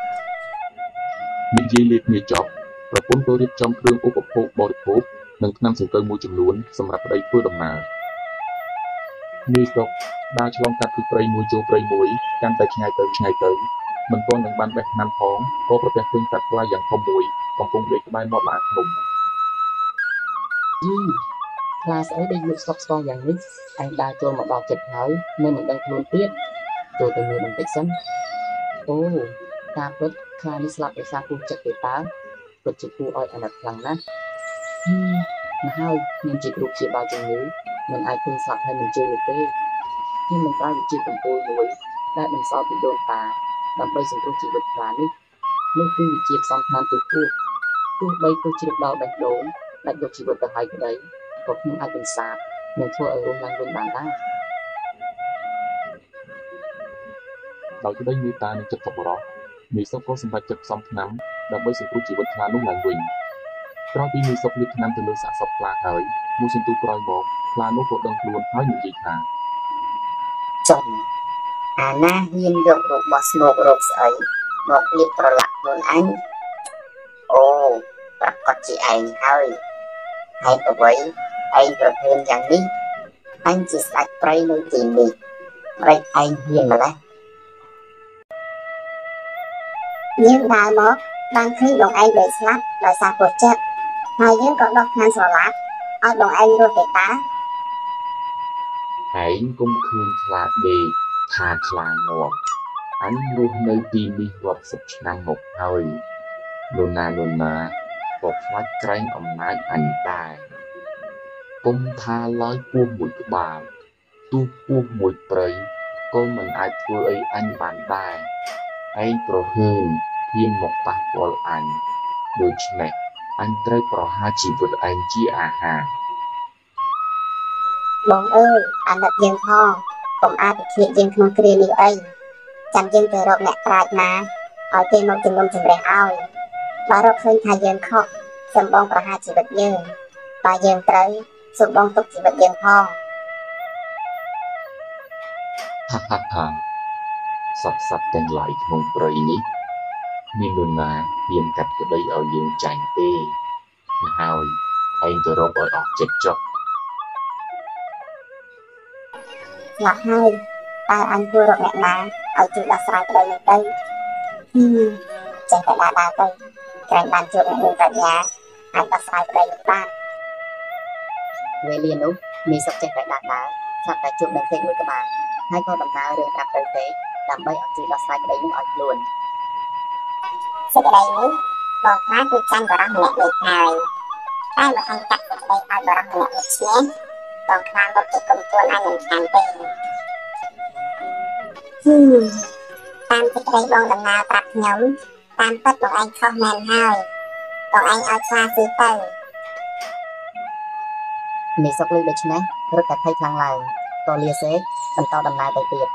និយាយលេបគ្នាចប់ប្រពន្ធក៏រៀបចំគ្រឿងឧបភោគបរិភោគនិងថ្នាំសង្កូវមួយចំនួនសម្រាប់ប្តីធ្វើដំណើរមីសុកដើរឆ្លងកាត់ពីព្រៃមួយចូលព្រៃមួយកាន់តែឆ្ងាយទៅឆ្ងាយទៅមិនទាន់នឹងបានបេះថ្នាំផងក៏ប្រទះឃើញសត្វខ្លាយ៉ាងធំមួយកំពុងដេកក្បែរមាត់ឡានភ្នំយីខ្លាស្អីដែលយកស្រុកស្ទងយ៉ាងនេះឯងដើរចូលមកដល់ចិត្តហើយនៅមិនដឹងខ្លួនទៀតចូលទៅមើលបន្តិចសិនអូតាមពិតខ្លានេះស្លាប់ដោយសារពុះចិត្តទេតើពិតជាគួរឲ្យអាណិតខ្លាំងណាស់ហឹមមកហើយខ្ញុំជាគ្រូព្យាបាលជំងឺមិនអាចឃើញស្លាប់ហើយមិនជឿនោះទេខ្ញុំនឹងប្រើវិជាកំពូលមួយដែលបន្សល់ពីដូនតាដើម្បីសង្គ្រោះជីវិតខ្លានេះនោះគឺវិជាផ្សំថ្នាំទិព្វទោះបីពុះជ្រាបដល់បេះដូងដាច់យកជីវិតទៅហើយក្តីក៏ខ្ញុំអាចបន្សាបនិងធ្វើឲ្យរស់ឡើងវិញបានដែរដោយក្តីមេត្តានិងចិត្តសប្បុរសមីសុកក៏សម្រេចចិត្តផ្សំថ្នាំដើម្បីសង្គ្រោះជីវិតខ្លានោះឡើងវិញក្រោយពីមីសុកលាបថ្នាំទៅលើសាកសពខ្លាហើយមួយសន្ទុះក្រោយមកខ្លានោះក៏ដឹងខ្លួនហើយនិយាយថាចំអាណាហ៊ានយករបស់ស្មោករោគស្អីមកលាបប្រឡាក់ខ្លួនអញអូប្រកាសជាឯងហើយហេតុអ្វីឯងប្រភេទយ៉ាងនេះអញជាស្ដេចព្រៃនៅទីនេះព្រៃឯងហ៊ានម្ល៉េះយើងដើរមកបានឃើញបងឯងដេកស្លាប់ដោយសារពុះចិត្តហើយយើងក៏ដោះថ្នាំស្រឡាប់ឲ្យបងឯងរស់ទេតាឯងគុំឃើញខ្លាដេកថាខ្លាងាប់អញរស់នៅទីនេះរាប់សិបឆ្នាំមកហើយនរណានរណាក៏ខ្លាចក្រែងអំណាចអញដែរគុំថាឡើយពស់មួយក្បាលទោះពស់មួយព្រៃក៏មិនអាចធ្វើអីអញបានដែរឯងប្រហើនហ៊ានមកប៉ះពាល់អញដូច្នេះអញត្រូវប្រហារជីវិតឯងជាអាហារបងអើយអាណិតយើងផងកុំអាចធៀបយើងក្នុងគ្រានេះអីចាំយើងទៅរកអ្នកប្រាជ្ញណាឲ្យគេមកជំនុំជម្រះឲ្យបើរកឃើញថាយើងខុសសូមបងប្រហារជីវិតយើងបើយើងត្រូវសូមបងទុកជីវិតយើងផងហាហាហាសត្វសត្វទាំងឡាយក្នុងព្រៃនេះមាននរណាហ៊ានកាត់ក្តីឲ្យយើងចាញ់ទេហើយឯងទៅរកឲ្យអស់ចិត្តចុះស្លាប់ហើយតើអញគួររកអ្នកណាឲ្យជួយដោះស្រាយក្តីនេះទៅហឹមចេះតែដើរដើរទៅក្រែងបានជួបអ្នកមានប្រាជ្ញាអាចដោះស្រាយក្តីនេះបានវេលានោះមីសុកចេះតែដើរដើរស្រាប់តែជួបនឹងពេកមួយក្បាលហើយក៏ដំណើររឿងប្រាប់ទៅពេកដើម្បីឲ្យជួយដោះស្រាយក្តីនេះឲ្យខ្លួនសេចក្តីនេះបងខ្លះគឺចាញ់បរិះម្នាក់នេះហើយតែបើអញកាត់សេចក្តីឲ្យបរិះម្នាក់នេះឈ្នះបងខ្លះមកជាគុំជួនអញមិនខានទេហឹមតាមសេចក្តីបងដំណើរប្រាប់ខ្ញុំតាមពិតបងឯងខុសមែនហើយបងឯងឲ្យខ្លាស៊ីទៅមីសុកលឺដូច្នេះរត់តែភ័យខ្លាំងឡើងក៏លាសេកបន្តដំណើរទៅទៀត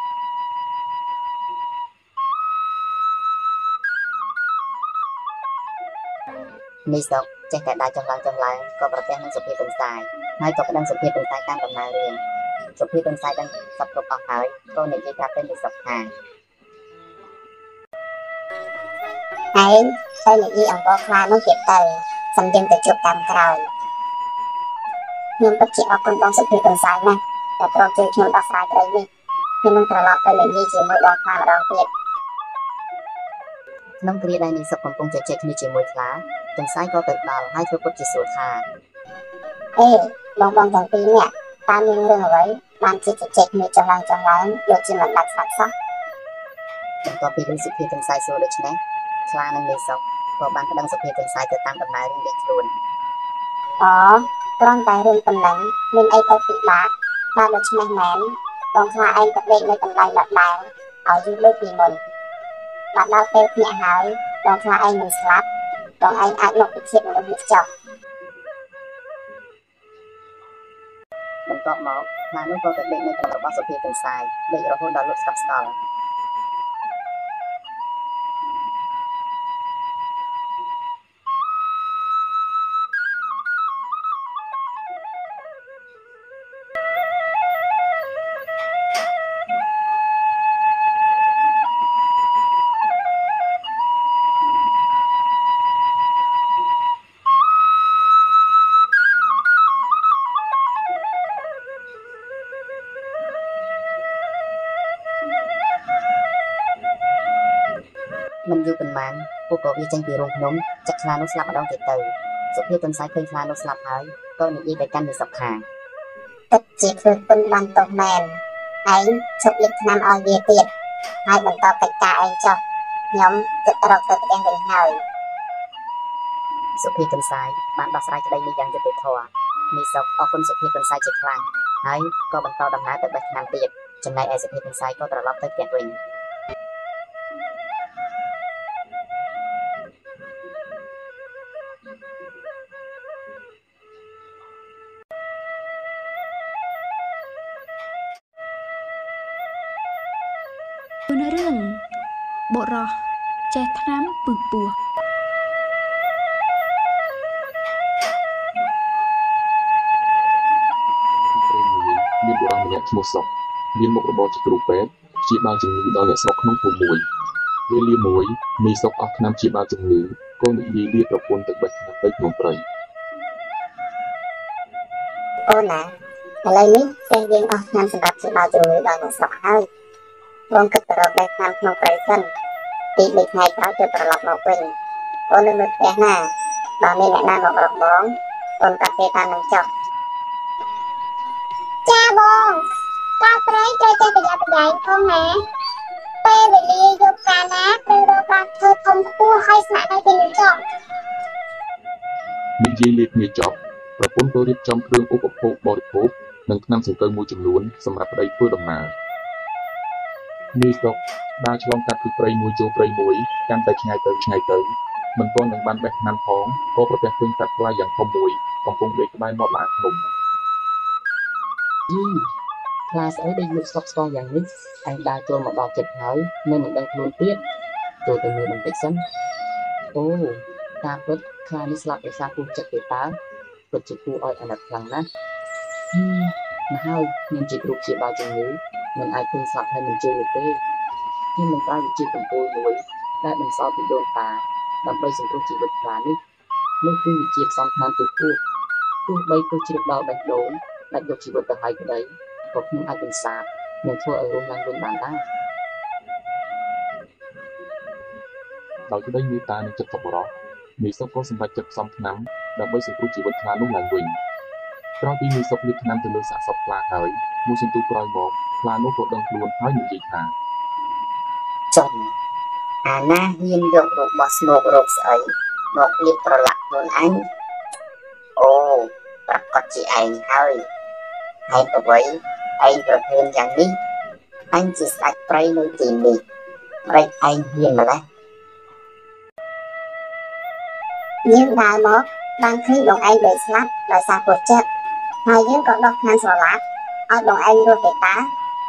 មីសុកចេះតែដើរចុះឡើងចុះឡើងក៏ប្រទះនឹងសុភាទន្សាយហើយក៏ប្តឹងសុភាទន្សាយតាមដំណើររឿងសុភាទន្សាយដឹងសពគ្រប់អស់ហើយក៏និយាយប្រាប់ទៅមីសុកថាឯងឯងទៅនិយាយអង្គខ្លានោះទៀតទៅសំយើងទៅជួបតាមក្រោយខ្ញុំពិតជាអរគុណបងសុភាទាំងសាយណាស់ដែលព្រមជួយខ្ញុំដោះស្រាយក្តីនេះខ្ញុំនឹងត្រឡប់ទៅនិយាយជាមួយបងខ្លាម្ដងទៀតក្នុងគ្រាដែលនាងសុខកំពុងជជែកគ្នាជាមួយខ្លាទាំងសាយក៏ទៅដល់ហើយធ្វើពុតជាសួរថាអេបងបងទាំងពីរនាក់តើមានរឿងអ្វីបានជិះជជែកគ្នាចុះឡើងចុះឡើងដូចជាមិនដាច់ស្ដាប់សោះបន្ទាប់ពីរឿងសុភាទាំងសាយសួរដូច្នេះខ្លានិងនាងសុខក៏បានប្តឹងសុភាទាំងសាយទៅតាមដំណើររឿងរបស់ខ្លួនអូគ្រាន់តែរឿងប៉ុណ្ណឹងមានអីទៅពិបាកបើដូច្នេះមែនបងខ្លាឯងទៅដេកនៅកន្លែងដដែលឲ្យយូរលើពីមុនបាទដល់ពេលភ្នាក់ហើយបងខ្លាឯងមិនស្លាប់បងឯងអាចមកពិជាតិមនុស្សនេះចុះបន្ទាប់មកខ្លានោះក៏ទៅដេកនៅក្នុងរបស់សុភាទាំងសាយដេករហូតដល់លក់ស្កប់ស្កល់មិនយូរប៉ុន្មានពួកក៏វាចេញពីរោងភ្នំចាក់ខ្លានោះស្លាប់ម្ដងទៀតទៅសុភាទាំងសាយឃើញខ្លានោះស្លាប់ហើយក៏និយាយទៅកាន់នាងសុខថាពិតជាធ្វើគុណបានទោសមែនឯងជប់លេខឆ្នាំឲ្យវាទៀតហើយបន្តកិច្ចការឯងចុះខ្ញុំគិតរកទៅផ្ទះវិញហើយសុភាទាំងសាយបានដោះស្រាយក្តីនេះយ៉ាងយុត្តិធម៌នាងសុខអរគុណសុភាទាំងសាយជាខ្លាំងហើយក៏បន្តដំណើរទៅបេះថ្នាំទៀតចំណែកឯសុភាទាំងសាយក៏ត្រឡប់ទៅផ្ទះវិញរឿងបុរសចេះថ្នាំពឹសពោះមានបុរសម្នាក់ឈ្មោះសុខមានមុខរបរជាគ្រូពេទ្យព្យាបាលជំងឺដល់អ្នកស្រុកក្នុងភូមិមួយវេលាមួយមីសុខអស់ថ្នាំព្យាបាលជំងឺក៏និយាយលាប្រពន្ធទៅបេះថ្នាំទៅក្នុងព្រៃអូនណាឥឡូវនេះតែយើងអស់ថ្នាំសម្រាប់ព្យាបាលជំងឺដល់អ្នកស្រុកហើយបងគិតទៅរកបេះថ្នាំក្នុងព្រៃសិនពីរថ្ងៃក្រោយទៅត្រឡប់មកវិញអូននៅនៅផ្ទះណាបើមានអ្នកណាមករកបងអូនកាត់គេតាមនឹងចុះចាបងកាត់ព្រៃត្រូវចេះប្រយ័ត្នប្រយែងផងណាពេលវេលាយប់កាលណាត្រូវរកបានធ្វើធំខ្ពស់ហើយស្នាក់នៅទីនោះចុះនិយាយលេខគ្នាចប់ប្រពន្ធក៏រៀបចំគ្រឿងឧបភោគបរិភោគនិងថ្នាំសង្កូវមួយចំនួនសម្រាប់ប្តីធ្វើដំណើរនាយសុខដើរឆ្លងកាត់ពីព្រៃមួយចូលព្រៃមួយកាន់តែឆ្ងាយទៅឆ្ងាយទៅមិនទាន់នឹងបានបេះថ្នាំផងក៏ប្រទះឃើញសត្វខ្លាយ៉ាងធំមួយកំពុងដេកក្បែរមាត់ឡានភ្នំយីខ្លាស្អីដែលយកស្កប់ស្កល់យ៉ាងនេះឯងដើរចូលមកដល់ចិត្តហើយនៅមិនដឹងខ្លួនទៀតចូលទៅមើលបន្តិចសិនអូតាមពិតខ្លានេះស្លាប់ដោយសារពុះចិត្តទេតើពិតជាគួរឲ្យអាណិតខ្លាំងណាស់ហឹមមកហើយខ្ញុំជាគ្រូព្យាបាលជំងឺមិនអាចឃើញស្លាប់ហើយមិនជឿទេខ្ញុំនឹងប្រើវិជាកំពូលមួយដែលបន្សល់ពីដូនតាដើម្បីសង្គ្រោះជីវិតខ្លានេះនោះគឺវិជាផ្សំថ្នាំពឹសពោះទោះបីពុះជ្រាបដល់បេះដូងដាច់យកជីវិតទៅហើយក្តីក៏ខ្ញុំអាចបន្សាបនិងធ្វើឲ្យរស់ឡើងវិញបានដែរដោយក្តីមេត្តានិងចិត្តសប្បុរសមីសុខក៏សម្រេចចិត្តផ្សំថ្នាំដើម្បីសង្គ្រោះជីវិតខ្លានោះឡើងវិញក្រោយពីមីសុខលាបថ្នាំទៅលើសាកសពខ្លាហើយមួយសន្ទុះក្រោយមកខ្លានោះក៏ដឹងខ្លួនហើយនិយាយថាចំអាណាហ៊ានយករបស់ស្មោករោគស្អីមកលាបប្រឡាក់ខ្លួនអញអូប្រកាសជាឯងហើយហេតុអ្វីឯងប្រព្រឹត្តយ៉ាងនេះអញជាស្ដេចព្រៃនៅទីនេះម្ដេចឯងហ៊ានម្ល៉េះយើងដើរមកបានឃើញបងឯងដេកស្លាប់ដោយសារពុះចិត្តហើយយើងក៏ដោះថ្នាំស្រឡាក់ឲ្យបងឯងរស់ទេតា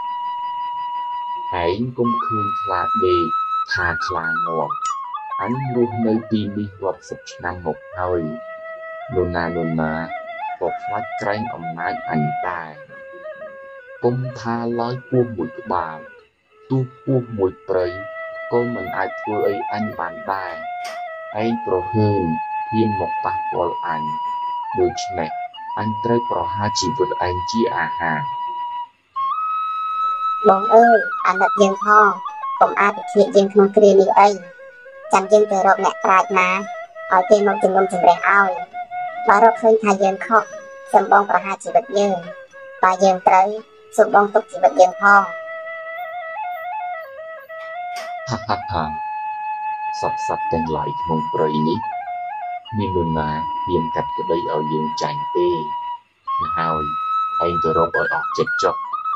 ឯងគុំឃើញខ្លាដេកថាខ្លាងាប់អញរស់នៅទីនេះរាប់សិបឆ្នាំមកហើយនរណានរណាក៏ខ្លាចក្រែងអំណាចអញដែរគុំថាឡើយពស់មួយក្បាលទោះពស់មួយព្រៃក៏មិនអាចធ្វើអីអញបានដែរឯងប្រហើនហ៊ានមកប៉ះពាល់អញដូច្នេះអញត្រូវប្រហារជីវិតឯងជាអាហារបងអើយអាណិតយើងផងកុំអាពិឃាតយើងក្នុងគ្រានេះអីចាំយើងទៅរកអ្នកប្រាជ្ញណាឲ្យគេមកជំនុំជម្រះឲ្យបើរកឃើញថាយើងខុសសូមបងប្រហារជីវិតយើងបើយើងត្រូវសូមបងទុកជីវិតយើងផងហាហាហាសត្វសត្វទាំងឡាយក្នុងព្រៃនេះមាននរណាហ៊ានកាត់ក្តីឲ្យយើងចាញ់ទេហើយឯងទៅរកឲ្យអស់ចិត្តចុះ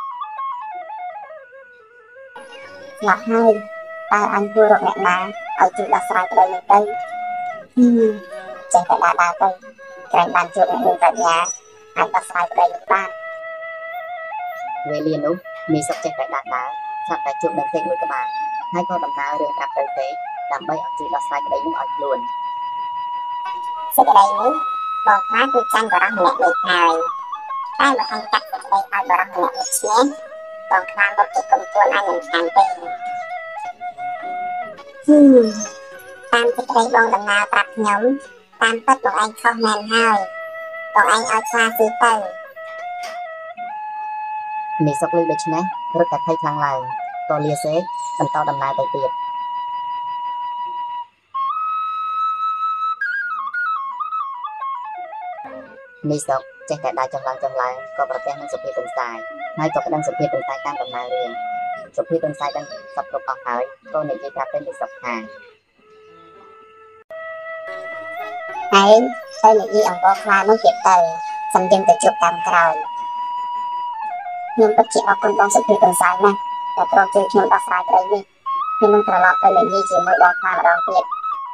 ស្លាប់ហើយតើអញគួររកអ្នកណាឲ្យជួយដោះស្រាយប្តីនេះទៅហឹមចេះតែដើរដើរទៅក្រែងបានជួបអ្នកមានប្រាជ្ញាអាចដោះស្រាយប្តីនេះបានវេលានោះមានសុខចេះតែដើរដើរស្រាប់តែជួបនឹងទេមួយក្បាលហើយក៏ដំណើររឿងប្រាប់ទៅទេដើម្បីឲ្យជួយដោះស្រាយប្តីនេះឲ្យខ្លួនសេចក្តីនេះបងខ្លាចគឺចាញ់បរិះម្នាក់នេះហើយតែបើអញកាត់សេចក្តីឲ្យបរិះម្នាក់នេះឈ្នះបងខ្លាចមកជិះគុំជួនអញនឹងខាងទេហឹមតាមសេចក្តីបងដំណើរប្រាប់ខ្ញុំតាមពិតបងឯងខុសមែនហើយបងឯងឲ្យខ្លាស៊ីទៅនេះសុកលឺដូច្នេះរត់តែភ័យខ្លាំងឡើងក៏លាសេកបន្តដំណើរទៅទៀតនេះសុកចេះតែដើរចុះឡើងចុះឡើងក៏ប្រទះនឹងសុភាទន្សាយហើយក៏ប្តឹងសុភាទន្សាយតាមដំណើររឿងសុភាទន្សាយដឹងសពគ្រប់អស់ហើយក៏និយាយប្រាប់ទៅនេះសុកថាហើយទៅនិយាយអង្គខ្លានោះទៀតទៅសំយើងទៅជួបតាមក្រោយខ្ញុំពិតជាអរគុណបងសុភាទន្សាយណាស់ដែលព្រមជួយខ្ញុំដោះស្រាយក្តីនេះខ្ញុំនឹងត្រឡប់ទៅនិយាយជាមួយបងខ្លាម្ដងទៀត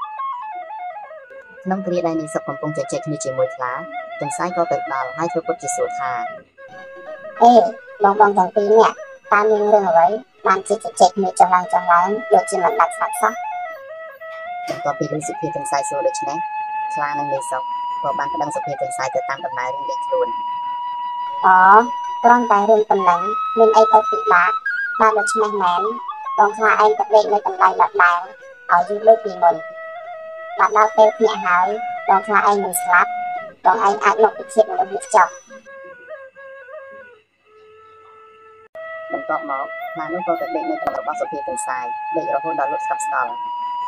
ក្នុងគ្រាដែលនេះសុកកំពុងជជែកគ្នាជាមួយខ្លាទន្សាយក៏ទៅដល់ហើយធ្វើពុតជាសួរថាអេបងបងទាំងពីរនាក់តាមមានរឿងអ្វីបានជជែកគ្នាចុះឡើងចុះឡើងដូចជាមិនដាច់ស្ដាប់សោះបន្ទាប់ពីរឿងសុភាទន្សាយសួរដូច្នេះខ្លានិងនេះសុកក៏បានប្តឹងសុភាទន្សាយទៅតាមដំណើររឿងរបស់ខ្លួនអូគ្រាន់តែរឿងប៉ុណ្ណឹងមានអីទៅពិបាកបើដូច្នេះមែនបងខ្លាឯងទៅដេកនៅកន្លែងដដែលឲ្យយូរដូចពីមុនបាទដល់ពេលភ្នាក់ហើយបងខ្លាឯងមិនស្លាប់បងឯងអាចមកពិឃាតមនុស្សនេះចុះបន្ទាប់មកខ្លានោះក៏ទៅដេកនៅក្នុងរបស់សុភាទន្សាយដេករហូតដល់លុតស្កប់ស្កល់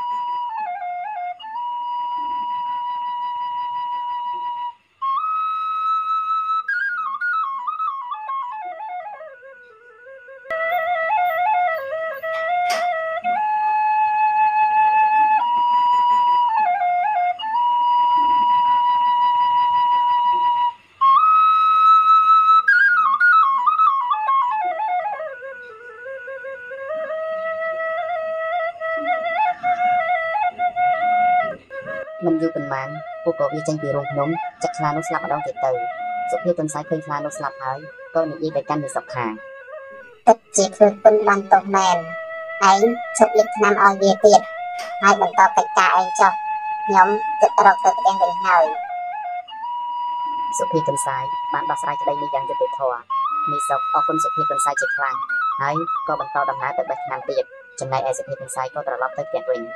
មិនយូរប៉ុន្មានពួកក៏វាចេញពីរោងភ្នំចាក់ខ្លានោះស្លាប់ម្ដងទៀតទៅសុភាទន្សាយឃើញខ្លានោះស្លាប់ហើយក៏និយាយទៅកាន់នេះសុខថាទឹកជាធ្វើគុណបានទោសមែនឯងឈប់លេខឆ្នាំឲ្យវាទៀតហើយបន្តកិច្ចការឯងចុះខ្ញុំគិតរកទៅផ្ទះវិញហើយសុភាទន្សាយបានដោះស្រាយក្តីនេះយ៉ាងយុត្តិធម៌នេះសុខអរគុណសុភាទន្សាយជាខ្លាំងហើយក៏បន្តដំណើរទៅបេះឆ្នាំទៀតចំណែកឯសុភាទន្សាយក៏ត្រឡប់ទៅផ្ទះវិញ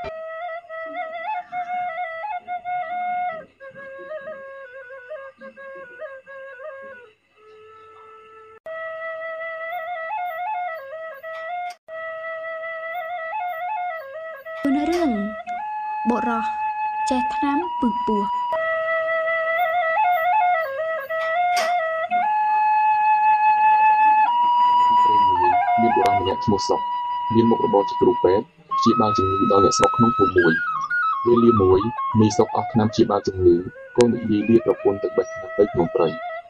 រឿងបុរសចេះថ្នាំពឹសពោះមានបុរសម្នាក់ឈ្មោះសុកមានមុខរបរជាគ្រូពេទ្យព្យាបាលជំងឺដល់អ្នកស្រុកក្នុងភូមិមួយវេលាមួយមីសុកអស់ថ្នាំព្យាបាលជំងឺក៏និយាយលាប្រពន្ធទៅបេះថ្នាំពេទ្យក្នុងព្រៃ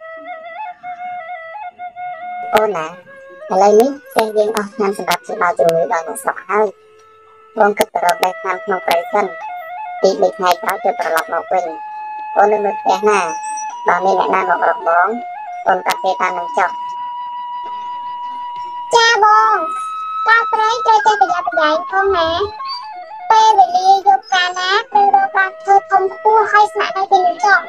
អូនណាឥឡូវនេះចេះយើងអស់ថ្នាំសម្រាប់ព្យាបាលជំងឺដល់អ្នកស្រុកហើយបងគិតទៅរកបេះថ្នាំក្នុងព្រៃសិនទីបីថ្ងៃក្រោយទៅត្រឡប់មកវិញអូននៅនៅផ្ទះណាបើមានអ្នកណាមករកបងអូនកាត់គេតាមនឹងចុះចាបងកាលព្រៃត្រូវចេះប្រយ័ត្នប្រយែងផងណាពេលវេលាយប់កាលណាត្រូវរកបានធ្វើធំខ្ពស់ឲ្យស្នាក់នៅទីនោះចុះ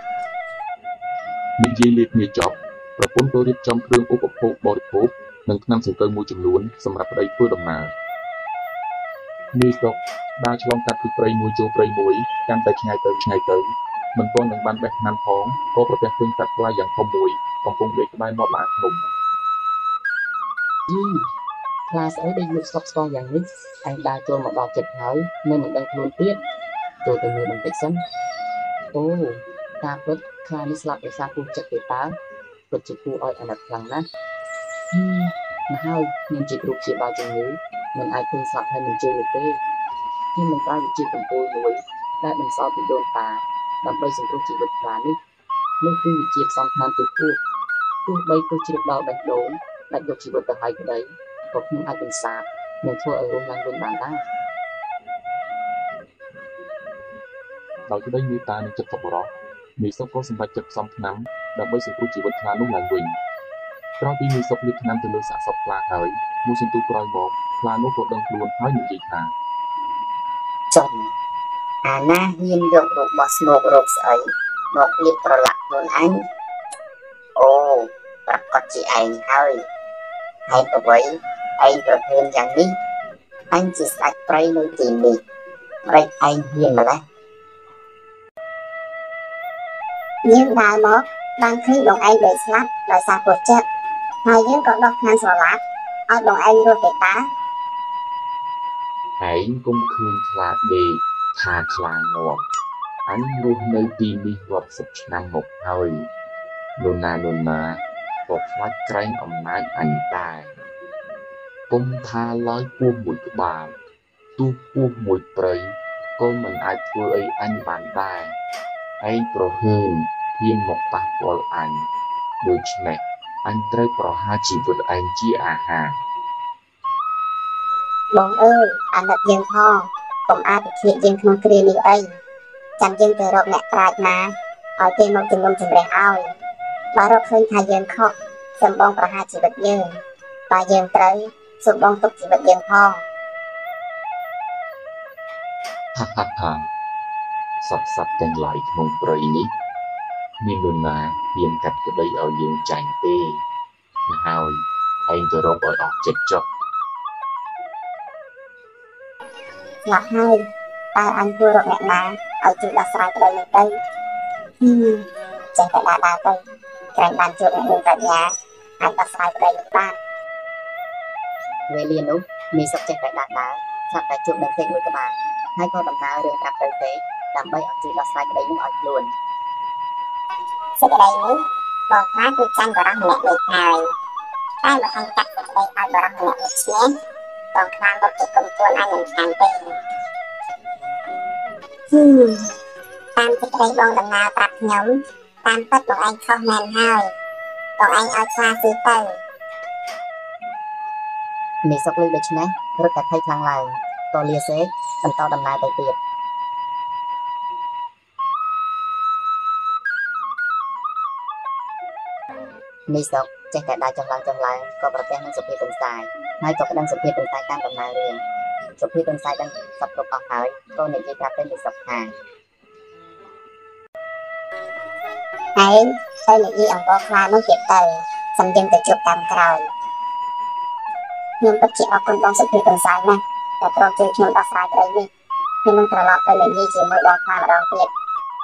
និយាយលេខគ្នាចប់ប្រពន្ធក៏រៀបចំគ្រឿងឧបភោគបរិភោគនិងថ្នាំសង្កូវមួយចំនួនសម្រាប់ប្តីធ្វើដំណើរនេះសុកដើរឆ្លងកាត់ពីព្រៃមួយចូលព្រៃមួយកាន់តែឆ្ងាយទៅឆ្ងាយទៅមិនទាន់នឹងបានបេះថ្នាំផងក៏ប្រទះឃើញសត្វខ្លាយ៉ាងធំមួយកំពុងដេកក្បែរមាត់ឡានភ្នំយីខ្លាស្អីដែលយឺតស្កប់ស្កល់យ៉ាងនេះឯងដើរចូលមកដល់ចិត្តហើយនៅមិនដឹងខ្លួនទៀតចូលទៅមើលបន្តិចសិនអូតាពិតខ្លានេះស្លាប់ដោយសារពូជចិត្តទេតើពិតជាគួរឲ្យអាណិតខ្លាំងណាស់ហឹមមកហើយខ្ញុំជាគ្រូព្យាបាលជំងឺមិនអាចឃើញស្លាប់ហើយមិនជឿនោះទេខ្ញុំនឹងប្រើវិជាកំពូលមួយដែលបន្សល់ពីដូនតាដើម្បីសង្គ្រោះជីវិតខ្លានេះនោះគឺវិជាផ្សំថ្នាំទូពោះទោះបីព្រោះជ្រាបដល់បេះដូងដាច់យកជីវិតទៅហើយក្តីក៏ខ្ញុំអាចបន្សាបនិងធ្វើឲ្យរស់ឡើងវិញបានដែរដោយក្តីមេត្តានិងចិត្តសប្បុរសមេសុកក៏សម្រេចចិត្តផ្សំថ្នាំដើម្បីសង្គ្រោះជីវិតខ្លានោះឡើងវិញក្រោយពីមេសុកលាបថ្នាំទៅលើសាកសពខ្លាហើយមួយសន្ទុះក្រោយមកខ្លានោះក៏ដឹងខ្លួនហើយនិយាយថាចំអាណាហ៊ានយករបស់ស្មោករោគស្អីមកលាបប្រឡាក់ខ្លួនអញអូប្រកាសជាឯងហើយហេតុអ្វីឯងប្រព្រឹត្តយ៉ាងនេះអញជាស្ដេចព្រៃនៅទីនេះម្ដេចឯងហ៊ានម្ល៉េះយើងដើរមកបានឃើញបងឯងដែលស្លាប់ដោយសារពុតចិត្តហើយយើងក៏ដោះថ្នាំស្រឡាប់ឲ្យបងឯងរស់ទេតាឯងគុំឃើញខ្លាដេកថាខ្លាងាប់អញរស់នៅទីនេះរាប់សិបឆ្នាំមកហើយនរណានរណាក៏ខ្លាចក្រែងអំណាចអញដែរគុំថាឡើយពស់មួយក្បាលទោះពស់មួយព្រៃក៏មិនអាចធ្វើអីអញបានដែរឯងប្រហើនហ៊ានមកប៉ះពាល់អញដូច្នេះអញត្រូវប្រហារជីវិតឯងជាអាហារបងអើយអាណិតយើងផងកុំអាពិឃាតយើងក្នុងគ្រានេះអីចាំយើងទៅរកអ្នកប្រាជ្ញណាឲ្យគេមកជំនុំជម្រះឲ្យបើរកឃើញថាយើងខុសសូមបងប្រហារជីវិតយើងបើយើងត្រូវសូមបងទុកជីវិតយើងផងហាហាហាសត្វសត្វទាំងឡាយក្នុងព្រៃនេះមាននរណាហ៊ានកាត់ក្តីឲ្យយើងចាញ់ទេហើយឯងទៅរកឲ្យអស់ចិត្តចុះស្លាប់ហើយតើអញធ្វើរកអ្នកណាឲ្យជួយដោះស្រាយប្តីនេះទៅហឹមចេះតែដើរដើរទៅក្រែងបានជួបអ្នកមានប្រាជ្ញាអាចដោះស្រាយប្តីនេះបានវេលានោះមីសុកចេះតែដើរដើរស្រាប់តែជួបនឹងសេកមួយក្បាលហើយក៏ដំណើររឿងប្រាប់ទៅសេកដើម្បីឲ្យជួយដោះស្រាយប្តីនោះឲ្យខ្លួនសេចក្តីនេះបងថាគឺចាំបរោះម្នាក់នេះហើយតែបើអញកាត់សេចក្តីឲ្យបរោះម្នាក់នេះឈ្នះបងខ្លាមកជិះគុំជួនអញមិនខានទេហឹមតាមសេចក្តីបងដំណើរប្រាប់ខ្ញុំតាមពិតបងឯងខុសមែនហើយបងឯងឲ្យខ្លាស៊ីទៅមីសុកលើកដូច្នេះរត់តែភ័យខ្លាំងឡើងក៏លាសេកបន្តដំណើរទៅទៀតមីសុកចេះតែដើរចុះឡើងចុះឡើងក៏ប្រទះនឹងសុភាទន្សាយហើយក៏ប្តឹងសុភាទន្សាយតាមដំណើររឿងសុភាទន្សាយដឹងសពគ្រប់អស់ហើយក៏និយាយប្រាប់ទៅមីសុកថាឯងទៅនិយាយអង្គខ្លានោះទៀតទៅសំយើងទៅជួបតាមក្រោយខ្ញុំពិតជាអរគុណបងសុភីទន្សាយណាស់ដែលព្រមជួយខ្ញុំដោះស្រាយប្តីនេះខ្ញុំនឹងត្រឡប់ទៅនិយាយជាមួយបងខ្លាម្ដងទៀត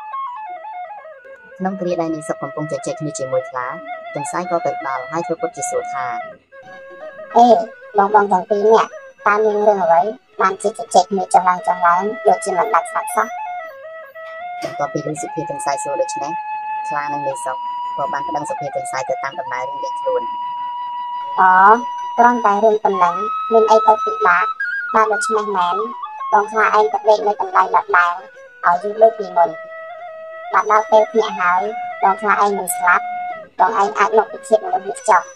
ក្នុងគ្រាដែលមីសុកកំពុងជជែកគ្នាជាមួយខ្លាទន្សាយក៏ទៅដល់ហើយធ្វើពុតជាសួរថាអេបងបងទាំងពីរនាក់តើមានរឿងអ្វីបានជិះជជែកគ្នាចុះឡើងចុះឡើងដូចជាមិនដាច់ស្ដាប់សោះបន្ទាប់ពីឮសុភាទន្សាយសួរដូច្នេះខ្លានិងមីសុកក៏បានប្តឹងសុភាទន្សាយទៅតាមដំណើររឿងរបស់ខ្លួនអូគ្រាន់តែរឿងប៉ុណ្ណឹងមានអីទៅពិបាកបើដូច្នេះមែនបងខ្លាឯងទៅដេកនៅកន្លែងដដែលឲ្យយូរដូចពីមុនបាត់ដល់ពេលភ្ញាក់ហើយបងខ្លាឯងមិនស្លាប់បងឯងអាចមកពិឃាតមនុស្សនេះចុះ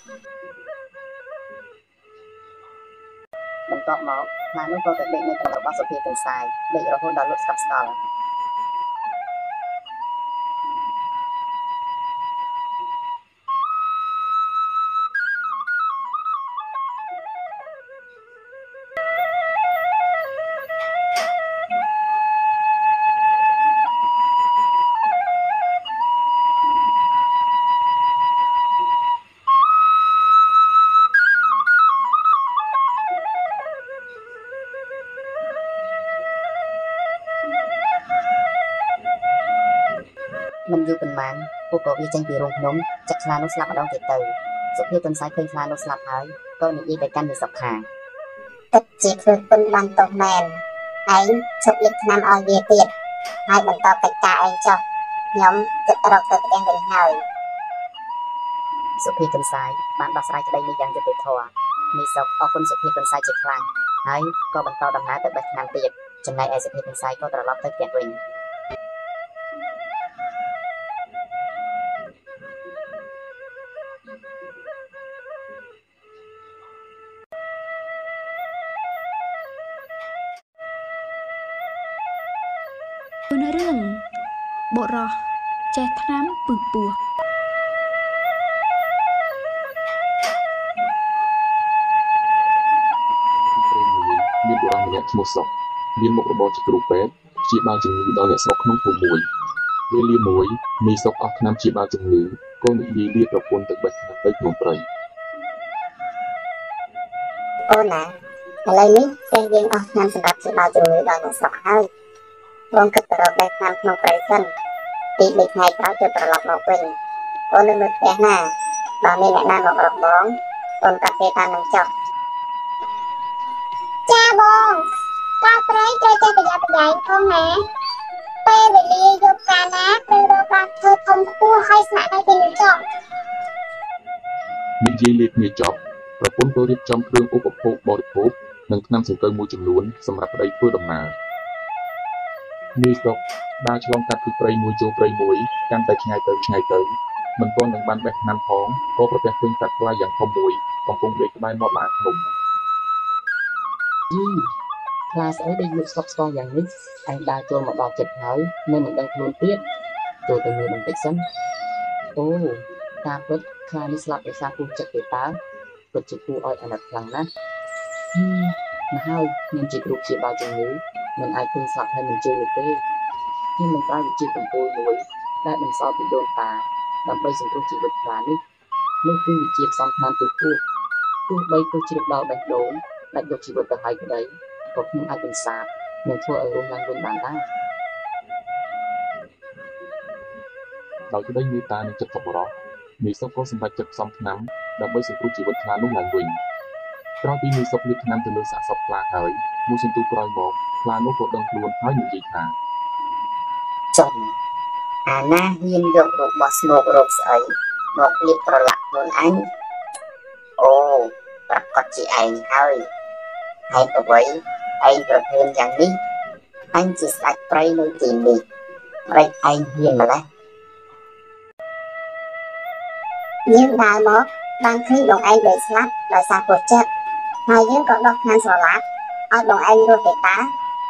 បន្ទាប់មកខ្លានោះក៏ទៅដេកនៅក្នុងរបស់សុភាទន្សាយដេករហូតដល់លក់ស្កប់ស្កល់មិនយូរប៉ុន្មានពួកក៏វាចេញពីរោងភ្នំចាក់ខ្លានោះស្លាប់ម្ដងទៀតទៅសុភាទន្សាយឃើញខ្លានោះស្លាប់ហើយក៏និយាយទៅកាន់មេសុកថាពិតជាធ្វើគុណបានទោសមែនឯងឈប់លេបថ្នាំឲ្យវាទៀតហើយបន្តកិច្ចការឯងចុះខ្ញុំគិតរកទៅផ្ទះវិញហើយសុភាទន្សាយបានដោះស្រាយក្តីនេះយ៉ាងយុត្តិធម៌មេសុកអរគុណសុភាទន្សាយជាខ្លាំងហើយក៏បន្តដំណើរទៅបេះថ្នាំទៀតចំណែកឯសុភាទន្សាយក៏ត្រឡប់ទៅផ្ទះវិញរឿងបុរសចេះថ្នាំពឹសពោះមានបុរសម្នាក់ឈ្មោះសុកមានមុខរបរជាគ្រូពេទ្យព្យាបាលជំងឺដល់អ្នកស្រុកក្នុងភូមិមួយវេលាមួយមីសុកអស់ថ្នាំព្យាបាលជំងឺក៏និយាយលាប្រពន្ធទៅបេះថ្នាំទៅក្នុងព្រៃអូនណាឥឡូវនេះផ្ទះយើងអស់ថ្នាំសម្រាប់ព្យាបាលជំងឺដល់អ្នកស្រុកហើយបងគិតទៅរកបេះថ្នាំក្នុងព្រៃសិនពីបីថ្ងៃក្រោយទៅត្រឡប់មកវិញអូននៅនៅផ្ទះណាបើមានអ្នកណាមករកបងអូនកាត់ទេតាមនឹងចុះចាបងកាលព្រៃត្រូវចេះប្រយ័ត្នប្រយែងផងណាពេលវេលាយប់កាលណាត្រូវរកបានធ្វើធំខ្ពស់ហើយស្នាក់នៅទីនោះចុះនិយាយលេខគ្នាចប់ប្រពន្ធក៏រៀបចំគ្រឿងឧបភោគបរិភោគនិងថ្នាំសង្កូវមួយចំនួនសម្រាប់ប្តីធ្វើដំណើរមីសុកដើរឆ្លងកាត់ពីព្រៃមួយចូលព្រៃមួយកាន់តែឆ្ងាយទៅឆ្ងាយទៅមិនទាន់នឹងបានបេះថ្នាំផងក៏ប្រទះឃើញសត្វខ្លាយ៉ាងធំមួយកំពុងដេកក្បែរមាត់ឡានភ្នំយីខ្លាស្អីដែលយកស្កប់ស្កល់យ៉ាងនេះឯងដើរចូលមកដល់ចិត្តហើយនៅមិនដឹងខ្លួនទៀតចូលទៅមើលបន្តិចសិនអូតាមពិតខ្លានេះស្លាប់ដោយសារពុះចិត្តទេតើពិតជាគួរឲ្យអាណិតខ្លាំងណាស់ហឹមមកហើយខ្ញុំជាគ្រូព្យាបាលជំងឺមិនអាចឃើញស្លាប់ហើយមិនជឿទេខ្ញុំនឹងប្រើវិជាកំពូលមួយដែលបន្សល់ពីដូនតាដើម្បីសង្គ្រោះជីវិតខ្លានេះនោះគឺវិជាផ្សំថ្នាំទៅពោះទោះបីពុះជ្រាបដល់បេះដូងដាច់យកជីវិតទៅហើយក្តីក៏ខ្ញុំអាចបន្សាបនិងធ្វើឲ្យរស់ឡើងវិញបានដែរដោយក្តីមេត្តានិងចិត្តសប្បុរសមីសុកក៏សម្រេចចិត្តផ្សំថ្នាំដើម្បីសង្គ្រោះជីវិតខ្លានោះឡើងវិញក្រោយពីមីសុកលាបថ្នាំទៅលើសាកសពខ្លាហើយមួយសន្ទុះក្រោយមកខ្លានោះក៏ដឹងខ្លួនហើយនិយាយថាចំអាណាហ៊ានយករបស់ស្មោករោគស្អីមកលាបប្រឡាក់ខ្លួនអញអូប្រកាសជាឯងហើយហេតុអ្វីឯងប្រធានយ៉ាងនេះអញជាស្ដេចព្រៃនៅទីនេះម្ដេចឯងហ៊ានម្ល៉េះយើងដើរមកបានឃើញបងឯងដេកស្លាប់ដោយសារពុះចិត្តហើយយើងក៏ដោះថ្នាំស្រឡាក់ឲ្យបងឯងរស់ទេតា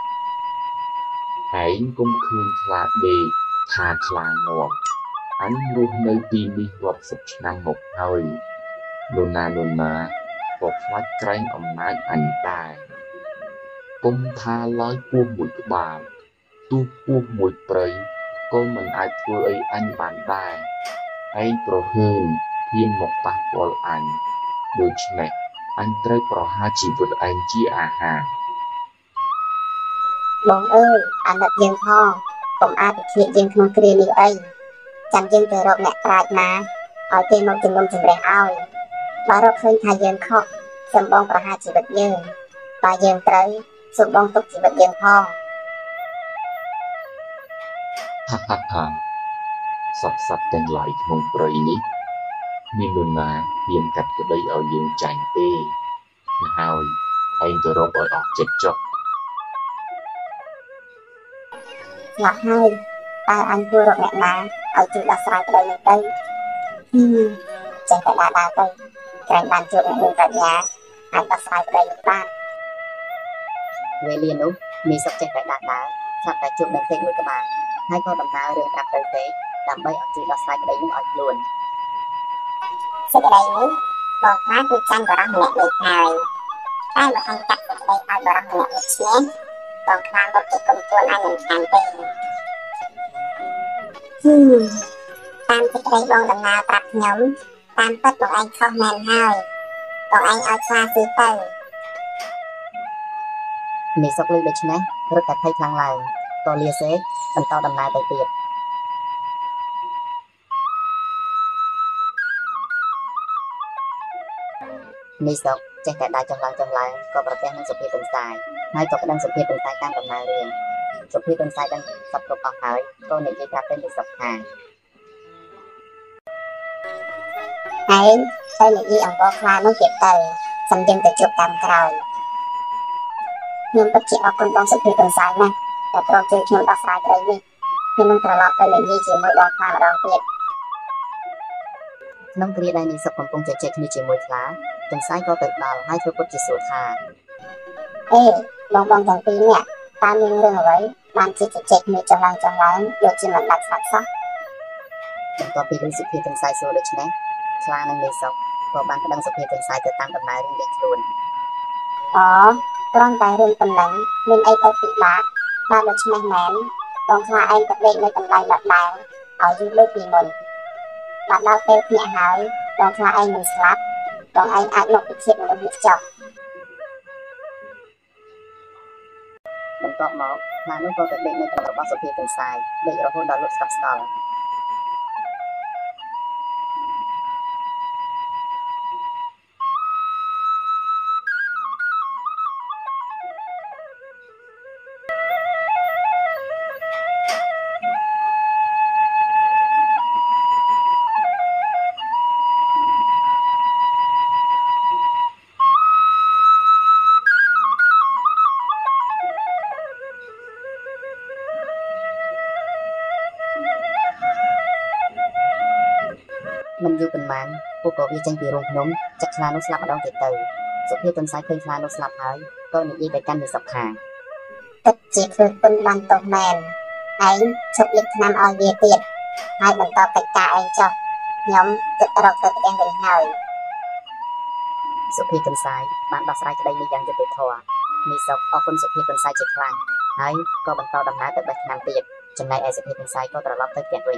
ឯងគុំឃើញខ្លាដេកថាខ្លាងាប់អញរស់នៅទីនេះរាប់សិបឆ្នាំមកហើយនរណានរណាក៏ខ្លាចក្រែងអំណាចអញដែរគុំថាឡើយពស់មួយក្បាលទោះពស់មួយព្រៃក៏មិនអាចធ្វើអីអញបានដែរឯងប្រហើនហ៊ានមកប៉ះពាល់អញដូច្នេះអញត្រូវប្រហារជីវិតឯងជាអាហារបងអើយអាណិតយើងផងកុំអាពិឃាតយើងក្នុងគ្រានេះអីចាំយើងទៅរកអ្នកប្រាជ្ញណាឲ្យគេមកជំនុំជម្រះឲ្យបើរកឃើញថាយើងខុសសូមបងប្រហារជីវិតយើងបើយើងត្រូវសូមបងទុកជីវិតយើងផងហាហាហាសត្វសត្វទាំងឡាយក្នុងព្រៃនេះមាននរណាហ៊ានកាត់ក្តីឲ្យយើងចាញ់ទេហើយឯងទៅរកឲ្យអស់ចិត្តចុះស្លាប់ហើយតើអញគួររកអ្នកណាឲ្យជួយដោះស្រាយប្តីនេះទៅហឹមចេះតែដើរដើរទៅក្រែងបានជួបអ្នកមានប្រាជ្ញាអាចដោះស្រាយប្តីនេះបានវេលានោះមីសុកចេះតែដើរដើរស្រាប់តែជួបនឹងសេកមួយក្បាលហើយក៏ដំណើររឿងប្រាប់ទៅសេកដើម្បីឲ្យជួយដោះស្រាយប្តីនោះឲ្យខ្លួនសេចក្តីនេះបងខ្លាចគឺចាំបរោះម្នាក់នេះហើយតែបើអញកាត់សេចក្តីឲ្យបរោះម្នាក់នេះឈ្នះបងខ្លាចមកជិះគុំខ្លួនអញមិនខានទេហឹមតាមសេចក្តីបងដំណើរប្រាប់ខ្ញុំតាមពិតបងឯងខុសមែនហើយបងឯងឲ្យខ្លាស៊ីទៅមីសុកលឺដូច្នេះរត់តែភ័យខ្លាំងឡើងក៏លាសេកបន្តដំណើរទៅទៀតមីសុកចេះតែដើរចង្ឡើងចង្ឡើងក៏ប្រទះនឹងសុភាទន្សាយហើយក៏ប្តឹងសុភាទន្សាយតាមដំណើររឿងសុភាទន្សាយដឹងសពគ្រប់អស់ហើយក៏និយាយប្រាប់ទៅមីសុកថាឯងទៅនិយាយអង្គខ្លានោះទៀតទៅសំយើងទៅជួបតាមក្រោយខ្ញុំពិតជាអរគុណបងសុភាទន្សាយណាស់តែប្រកជួយខ្ញុំដោះស្រាយក្តីនេះខ្ញុំនឹងត្រឡប់ទៅនិយាយជាមួយបងខ្លាម្ដងទៀតក្នុងគ្រាដែលមីសុកកំពុងជជែកគ្នាជាមួយខ្លាទន្សាយក៏ទៅដល់ហើយធ្វើពុតជាសួរថាអេបងបងទាំងពីរនាក់តើមានរឿងអ្វីបានជជែកគ្នាចង្ឡើងចង្ឡើងយកជាមិនដាច់ស្រាច់សោះបន្ទាប់ពីរឿងសុភាទន្សាយសួរដូច្នេះខ្លានិងមីសុកក៏បានប្តឹងសុភាទន្សាយទៅតាមដំណើររឿងរបស់ខ្លួនអូគ្រាន់តែរឿងប៉ុណ្ណឹងមានអីទៅពិបាកបើដូច្នេះមែនបងខ្លាឯងទៅដេកនៅកន្លែងដដែលឲ្យយូរដូចពីមុនបាត់ដល់ពេលភ្ញាក់ហើយបងខ្លាឯងមិនស្លាប់បងឯងអាចមកពិភាពមនុស្សនេះចុះបន្ទាប់មកខ្លានោះក៏ទៅដេកនៅក្នុងរបស់សុភាទន្សាយដេករហូតដល់លក់ស្កប់ស្កល់មិនយូរប៉ុន្មានពួកក៏វាចេញពីរោងភ្នំចាក់ខ្លានោះស្លាប់ម្ដងទៀតទៅសុភាទន្សាយឃើញខ្លានោះស្លាប់ហើយក៏និយាយទៅកាន់មីសុកថាទឹកជាធ្វើគុណបានតោះមែនឯងឈប់លេបថ្នាំឲ្យវាទៀតហើយបន្តកិច្ចការឯងចុះខ្ញុំគិតរកទៅផ្ទះវិញហើយសុភាទន្សាយបានដោះស្រាយក្តីនេះយ៉ាងយុត្តិធម៌មីសុកអរគុណសុភាទន្សាយជាខ្លាំងហើយក៏បន្តដំណើរទៅបេះថ្នាំទៀតចំណែកឯសុភាទន្សាយក៏ត្រឡប់ទៅផ្ទះវិញ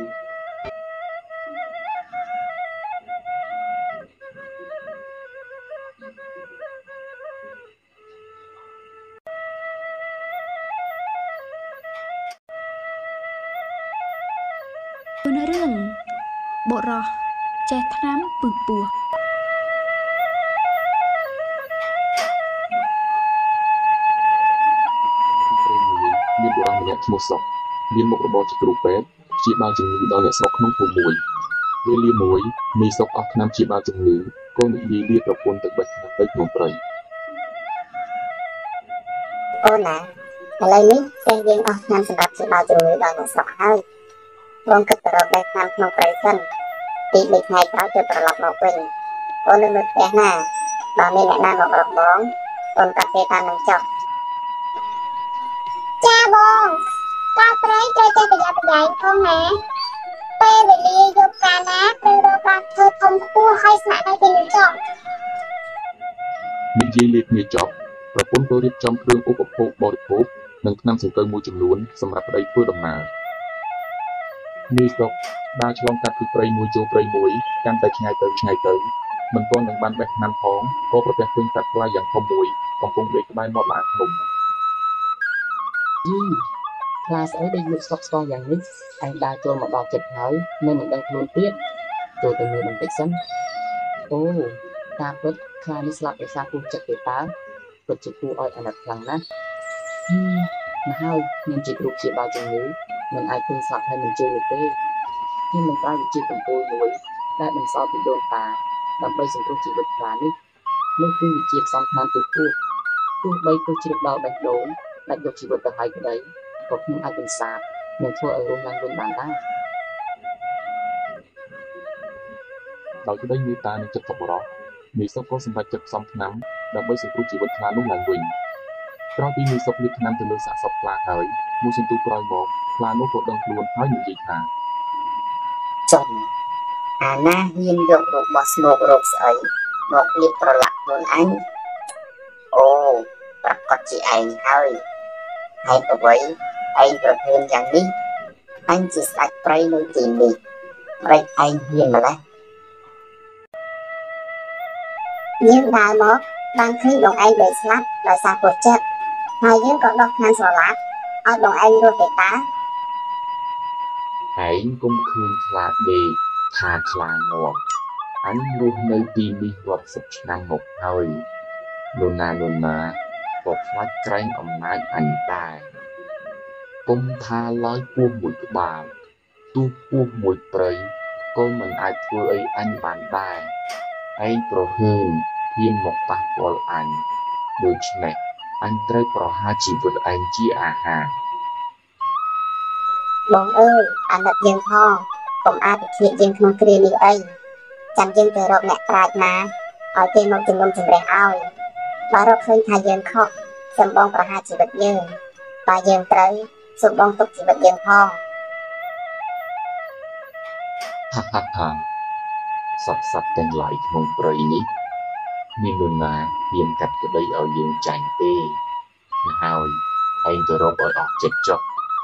រឿងបុរសចេះថ្នាំពឹសពោះមានបុរសម្នាក់ឈ្មោះសុកមានមុខរបរជាគ្រូពេទ្យព្យាបាលជំងឺដល់អ្នកស្រុកក្នុងភូមិមួយវេលាមួយមីសុកអស់ថ្នាំព្យាបាលជំងឺក៏និយាយលាប្រពន្ធទៅបេះថ្នាំទៅក្នុងព្រៃអូនណាឥឡូវនេះផ្ទះយើងអស់ថ្នាំសម្រាប់ព្យាបាលជំងឺដល់អ្នកស្រុកហើយបងគិតទៅរកបេះថ្នាំក្នុងព្រៃសិនពីរថ្ងៃក្រោយទៅត្រឡប់មកវិញអូននៅលើផ្ទះណាបើមានអ្នកណាមករកបងអូនប្រាប់គេថានឹងចុះចាបងកាលព្រៃត្រូវចេះប្រយ័ត្នប្រយែងផងណាពេលវេលាយប់កាលណាត្រូវរកបានធ្វើធំខ្ពស់ហើយស្នាក់នៅទីនោះចុះនិយាយលេបគ្នាចប់ប្រពន្ធក៏រៀបចំគ្រឿងឧបភោគបរិភោគនិងថ្នាំសង្កូវមួយចំនួនសម្រាប់ប្តីធ្វើដំណើរមីសុកដើរឆ្លងកាត់ពីព្រៃមួយចូលព្រៃមួយកាន់តែឆ្ងាយទៅឆ្ងាយទៅមិនទាន់នឹងបានបេះថ្នាំផងក៏ប្រទះឃើញសត្វខ្លាយ៉ាងធំមួយកំពុងដេកក្បែរមាត់ឡានភ្នំយីខ្លាស្អីដែលយកស្កប់ស្កល់យ៉ាងនេះឯងដើរចូលមកដល់ចិត្តហើយនៅមិនដឹងខ្លួនទៀតចូលទៅមើលបន្តិចសិនអូតាមពិតខ្លានេះស្លាប់ដោយសារពុះចិត្តទេតើពិតជាគួរឲ្យអាណិតខ្លាំងណាស់ហឹមមកហើយខ្ញុំជាគ្រូព្យាបាលជំងឺមិនអាចឃើញស្លាប់ហើយមិនជឿទេខ្ញុំនឹងប្រើវិជាកំពូលមួយដែលបន្សល់ពីដូនតាដើម្បីសង្គ្រោះជីវិតខ្លានេះនោះគឺវិជាផ្សំថ្នាំទិពោះទោះបីទោះជ្រាបដល់បេះដូងដាច់យកជីវិតទៅហើយក្តីក៏ខ្ញុំអាចបន្សាបនិងធ្វើឲ្យរស់ឡើងវិញបានដែរដោយក្តីមេត្តានិងចិត្តសប្បុរសមីសុកក៏សម្រេចចិត្តផ្សំថ្នាំដើម្បីសង្គ្រោះជីវិតខ្លានោះឡើងវិញក្រោយពីមីសុកលាបថ្នាំទៅលើសាកសពខ្លាហើយមួយសន្ទុះក្រោយមកខ្លានោះក៏ដឹងខ្លួនហើយនិយាយថាចំអាណាហ៊ានយករបស់ស្មោករោគស្អីមកលាបប្រឡាក់ខ្លួនអញអូប្រកាសជាឯងហើយហេតុអ្វីឯងប្រភេទយ៉ាងនេះអញជាស្ដេចព្រៃនៅទីនេះម្ដេចឯងហ៊ានម្ល៉េះយើងដើរមកបានឃើញបងឯងដេកស្លាប់ដោយសារពុះចិត្តហើយយើងក៏ដកថ្នាំស្រឡាប់ឲ្យបងឯងរស់ទេតាឯងគុំឃើញខ្លាដេកថាខ្លាងាប់អអញរស់នៅទីនេះរាប់សិបឆ្នាំមកហើយនរណានរណាក៏ខ្លាចក្រែងអំណាចអញដែរគុំថាឡើយពស់មួយក្បាលទោះពស់មួយព្រៃក៏មិនអាចធ្វើអីអញបានដែរឯងប្រហើនហ៊ានមកប៉ះពាល់អញដូច្នេះអញត្រូវប្រហារជីវិតឯងជាអាហារបងអើយអាណិតយើងផងកុំអាចធៀបយើងក្នុងគ្រានេះអីចាំយើងទៅរកអ្នកប្រាជ្ញណាឲ្យគេមកជំនុំជម្រះឲ្យបើរកឃើញថាយើងខុសសូមបងប្រហារជីវិតយើងបើយើងត្រូវសូមបងទុកជីវិតយើងផងហាហាហាសត្វសត្វទាំងឡាយក្នុងព្រៃនេះមាននរណាហ៊ានកាត់ក្តីឲ្យយើងចាញ់ទេហើយឯងទៅរកឲ្យអស់ចិត្តចុះ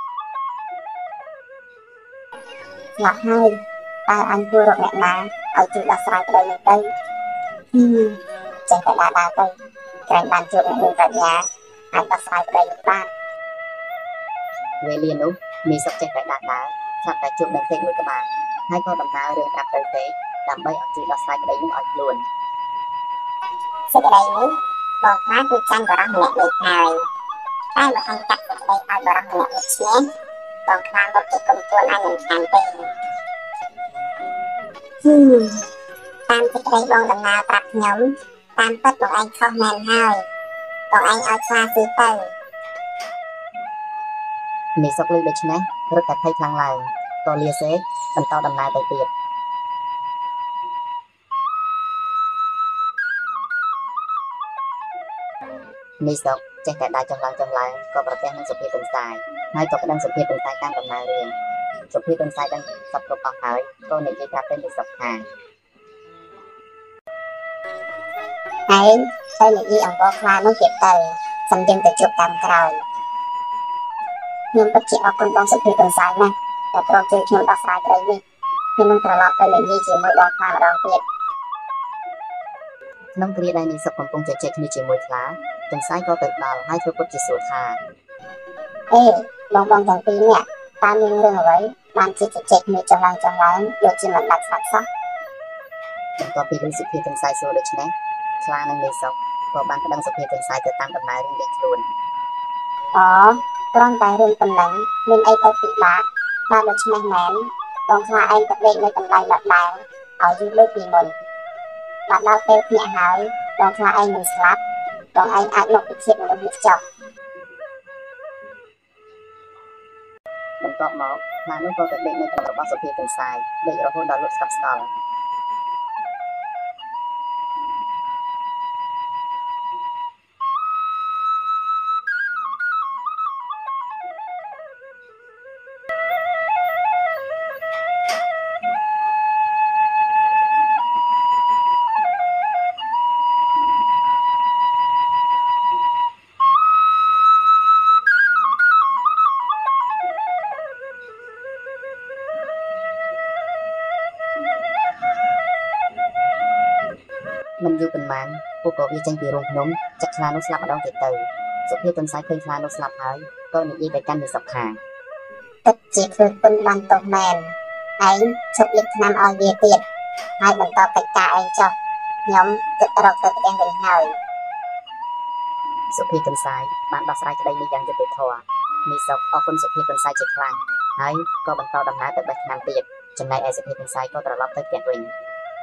ស្លាប់ហើយតើអញគួររកអ្នកណាឲ្យជួយដោះស្រាយក្តីនេះទៅហឹមចេះតែដើរដើរទៅក្រែងបានជួបអ្នកមានប្រាជ្ញាអាចដោះស្រាយក្តីនេះបានវេលានោះមីសុកចេះតែដើរដើរស្រាប់តែជួបនឹងសេកមួយក្បាលហើយក៏ដំណើររឿងប្រាប់ទៅសេកដើម្បីឲ្យជួយដោះស្រាយក្តីនេះឲ្យខ្លួនសេចក្តីនេះបងខ្លាចគឺចាញ់បរិះម្នាក់នេះហើយតែបើអញកាត់សេចក្តីឲ្យបរិះម្នាក់នេះឈ្នះបងខ្លាចមកពីគុំខ្លួនអញមិនខានទេហឹមតាមសេចក្តីបងដំណើរប្រាប់ខ្ញុំតាមពិតបងឯងខុសមែនហើយបងឯងឲ្យខ្លាស៊ីទៅមីសុកលឺដូច្នេះរត់តែភ័យខ្លាំងឡើងក៏លាសេកបន្តដំណើរទៅទៀតមីសុកចេះតែដើរចុះឡើងចុះឡើងក៏ប្រទះនឹងសុភាទន្សាយហើយក៏ប្តឹងសុភាទន្សាយតាមដំណើររឿងសុភាទន្សាយដឹងសពគ្រប់អស់ហើយក៏និយាយប្រាប់ទៅមីសុកថាឯងទៅនិយាយអង្គខ្លានោះទៀតទៅសំយើងទៅជួបតាមក្រោយខ្ញុំពិតជាអរគុណបងសុភាទន្សាយណាស់ដែលព្រមជួយខ្ញុំដោះស្រាយក្តីនេះខ្ញុំនឹងត្រឡប់ទៅនិយាយជាមួយបងខ្លាម្ដងទៀតក្នុងគ្រាដែលមីសុកកំពុងជជែកគ្នាជាមួយខ្លាទន្សាយក៏ទៅដល់ហើយធ្វើពុតជាសួរថាអេបងបងទាំងពីរនាក់តើមានរឿងអ្វីបានជជែកគ្នាចុះឡើងចុះឡើងដូចជាមិនដាច់ស្រាច់សោះបន្ទាប់ពីរឿងសុភាទន្សាយសួរដូច្នេះខ្លានិងមីសុកក៏បានប្តឹងសុភាទន្សាយទៅតាមដំណើររឿងរបស់ខ្លួនអូគ្រាន់តែរឿងប៉ុណ្ណឹងមានអីទៅពិបាកបើដូច្នេះមែនបងខ្លាឯងទៅដេកនៅកន្លែងដដែលឲ្យយូរដូចពីមុនដល់ដល់ពេលភ្នាក់ហើយបងខ្លាឯងមិនស្លាប់បងឯងអាចមកពិชิตមនុស្សនេះចុះបន្ទាប់មកខ្លានោះក៏ទៅដេកនៅក្នុងរបស់សុភាទន្សាយដេករហូតដល់លក់ស្កប់ស្កល់មិនយូរប៉ុន្មានពួកក៏វាចេញពីរោងភ្នំចាក់ខ្លានោះស្លាប់ម្ដងទៀតទៅសុភាទន្សាយឃើញខ្លានោះស្លាប់ហើយក៏និយាយទៅកាន់មីសុកថាទឹកជាធ្វើគុណបានទោសមែនឯងឈប់លេខឆ្នាំឲ្យវាទៀតហើយបន្តកិច្ចការឯងចុះខ្ញុំគិតរកទៅផ្ទះវិញហើយសុភាទន្សាយបានដោះស្រាយក្តីនេះយ៉ាងយុត្តិធម៌មីសុកអរគុណសុភាទន្សាយជាខ្លាំងហើយក៏បន្តដំណើរទៅបេះឆ្នាំទៀតចំណែកឯសុភាទន្សាយក៏ត្រឡប់ទៅផ្ទះវិញ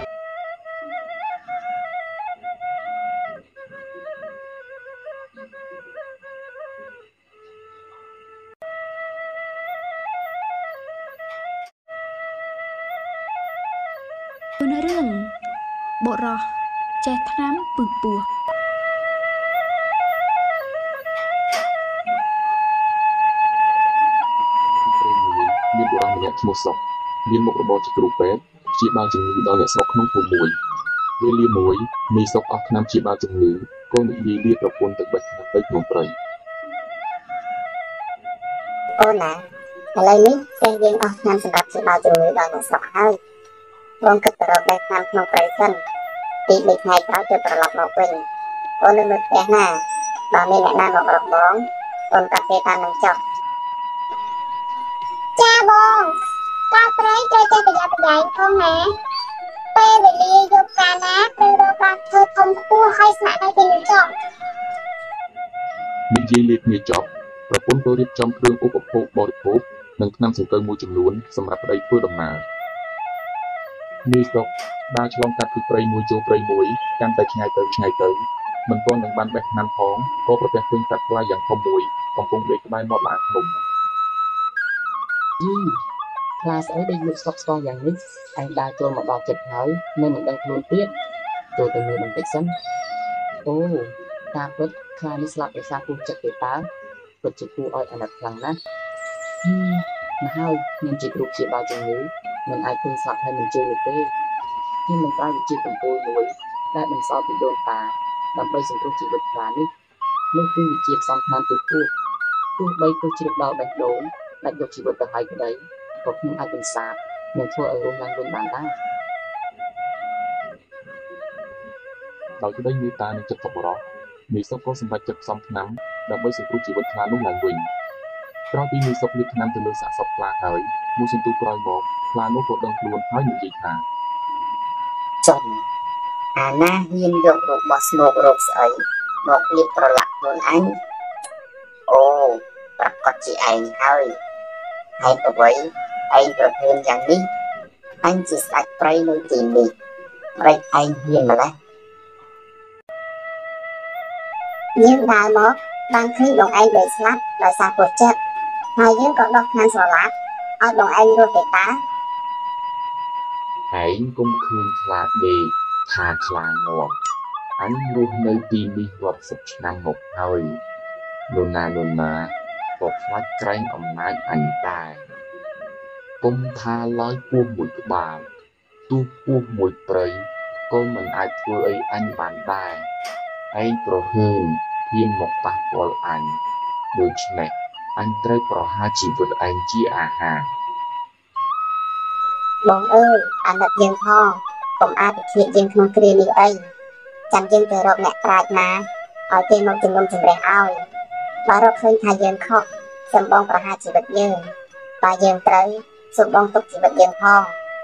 រឿងបុរសចេះថ្នាំពឹសពោះមានបុរសម្នាក់ឈ្មោះសុកមានមុខរបរជាគ្រូពេទ្យព្យាបាលជំងឺដល់អ្នកស្រុកក្នុងភូមិមួយវេលាមួយមីសុកអស់ថ្នាំព្យាបាលជំងឺក៏និយាយលាប្រពន្ធទៅបេះថ្នាំទៅក្នុងព្រៃអូនណាឥឡូវនេះចេះយើងអស់ថ្នាំសម្រាប់ព្យាបាលជំងឺដល់អ្នកស្រុកហើយបងគិតទៅរកដែរតាមក្នុងព្រៃសិនពីរថ្ងៃក្រោយទៅត្រឡប់មកវិញអូននៅផ្ទះណាបើមានអ្នកណាមករកបងអូនប្រាប់គេតាមនឹងចុះចាបងតាមព្រៃត្រូវចេះប្រយ័ត្នប្រយែងផងណាពេលវេលាយប់កាលណាពេលរកបានធ្វើធំខ្ពស់ហើយស្នាក់នៅទីនោះចុះនិយាយលេខគ្នាចប់ប្រពន្ធក៏រៀបចំគ្រឿងឧបភោគបរិភោគនិងថ្នាំសង្កូវមួយចំនួនសម្រាប់ប្តីធ្វើដំណើរនាយសុកដើរឆ្លងកាត់ទឹកព្រៃមួយចូលព្រៃមួយកាន់តែឆ្ងាយទៅឆ្ងាយទៅមិនទាន់នឹងបានបេះថ្នាំផងក៏ប្រទះឃើញសត្វខ្លាយ៉ាងធំមួយកំពុងដេកក្បែរមាត់ឡានភ្នំយីខ្លាស្អីដែលយកស្បស្បយ៉ាងនេះឯងដើរចូលមកដល់ចិត្តហើយនៅមិនដឹងខ្លួនទៀតចូលទៅមើលបន្តិចសិនអូតាមពិតខ្លានេះស្លាប់ដោយសារពូជចិត្តទេតើពិតជាគួរឲ្យអាណិតខ្លាំងណាស់ហឹមមកហើយខ្ញុំជាគ្រូព្យាបាលជំងឺមិនអាចឃើញស្លាប់ហើយមិនជឿនោះទេខ្ញុំនឹងប្រើវិជាកំពូលមួយដែលបន្សល់ពីដូនតាដើម្បីសង្គ្រោះជីវិតខ្លានេះនោះគឺវិជាផ្សំថ្នាំទូពួកទោះបីទោះជ្រាបដល់បេះដូងដាច់យកជីវិតទៅហើយក្តីក៏ខ្ញុំអាចបន្សាបនិងធ្វើឲ្យរស់ឡើងវិញបានដែរដោយក្តីមេត្តានិងចិត្តសប្បុរសនាយសុកក៏សម្រេចចិត្តផ្សំថ្នាំដើម្បីសង្គ្រោះជីវិតខ្លានោះឡើងវិញក្រោយពីនាយសុកលាបថ្នាំទៅលើសាកសពខ្លាហើយមួយសន្ទុះក្រោយមកខ្លានោះក៏ដឹងខ្លួនហើយនិយាយថាចំអាណាហ៊ានយករបស់ស្មោករោគស្អីមកលាបប្រឡាក់ខ្លួនអញអូប្រកាសជាឯងហើយហេតុអ្វីឯងប្រភេទយ៉ាងនេះអញជាស្ដេចព្រៃនៅទីនេះម្ដេចឯងហ៊ានម្ល៉េះយើងដើរមកបានឃើញបងឯងដេកស្លាប់ដោយសារពោះចិត្តហើយយើងក៏ដោះថ្នាំស្រឡាក់ឲ្យបងឯងរស់ទេតាឯងគុំឃើញខ្លាដេកថាខ្លាងាប់អញរស់នៅទីនេះរាប់សិបឆ្នាំមកហើយនរណានរណាក៏ខ្លាចក្រែងអំណាចអញដែរគុំថាឡើយពស់មួយក្បាលទោះពស់មួយព្រៃក៏មិនអាចធ្វើអីអញបានដែរឯងប្រហើនហ៊ានមកប៉ះពាល់អញដូច្នេះអញត្រូវប្រហារជីវិតឯងជាអាហារបងអើយអាណិតយើងផងកុំអាចពិឃាតយើងក្នុងគ្រានេះអីចាំយើងទៅរកអ្នកប្រាជ្ញណាឲ្យគេមកជំនុំជម្រះឲ្យបើរកឃើញថាយើងខុសសូមបងប្រហារជីវិតយើងបើយើងត្រូវសូមបងទុកជីវិតយើងផង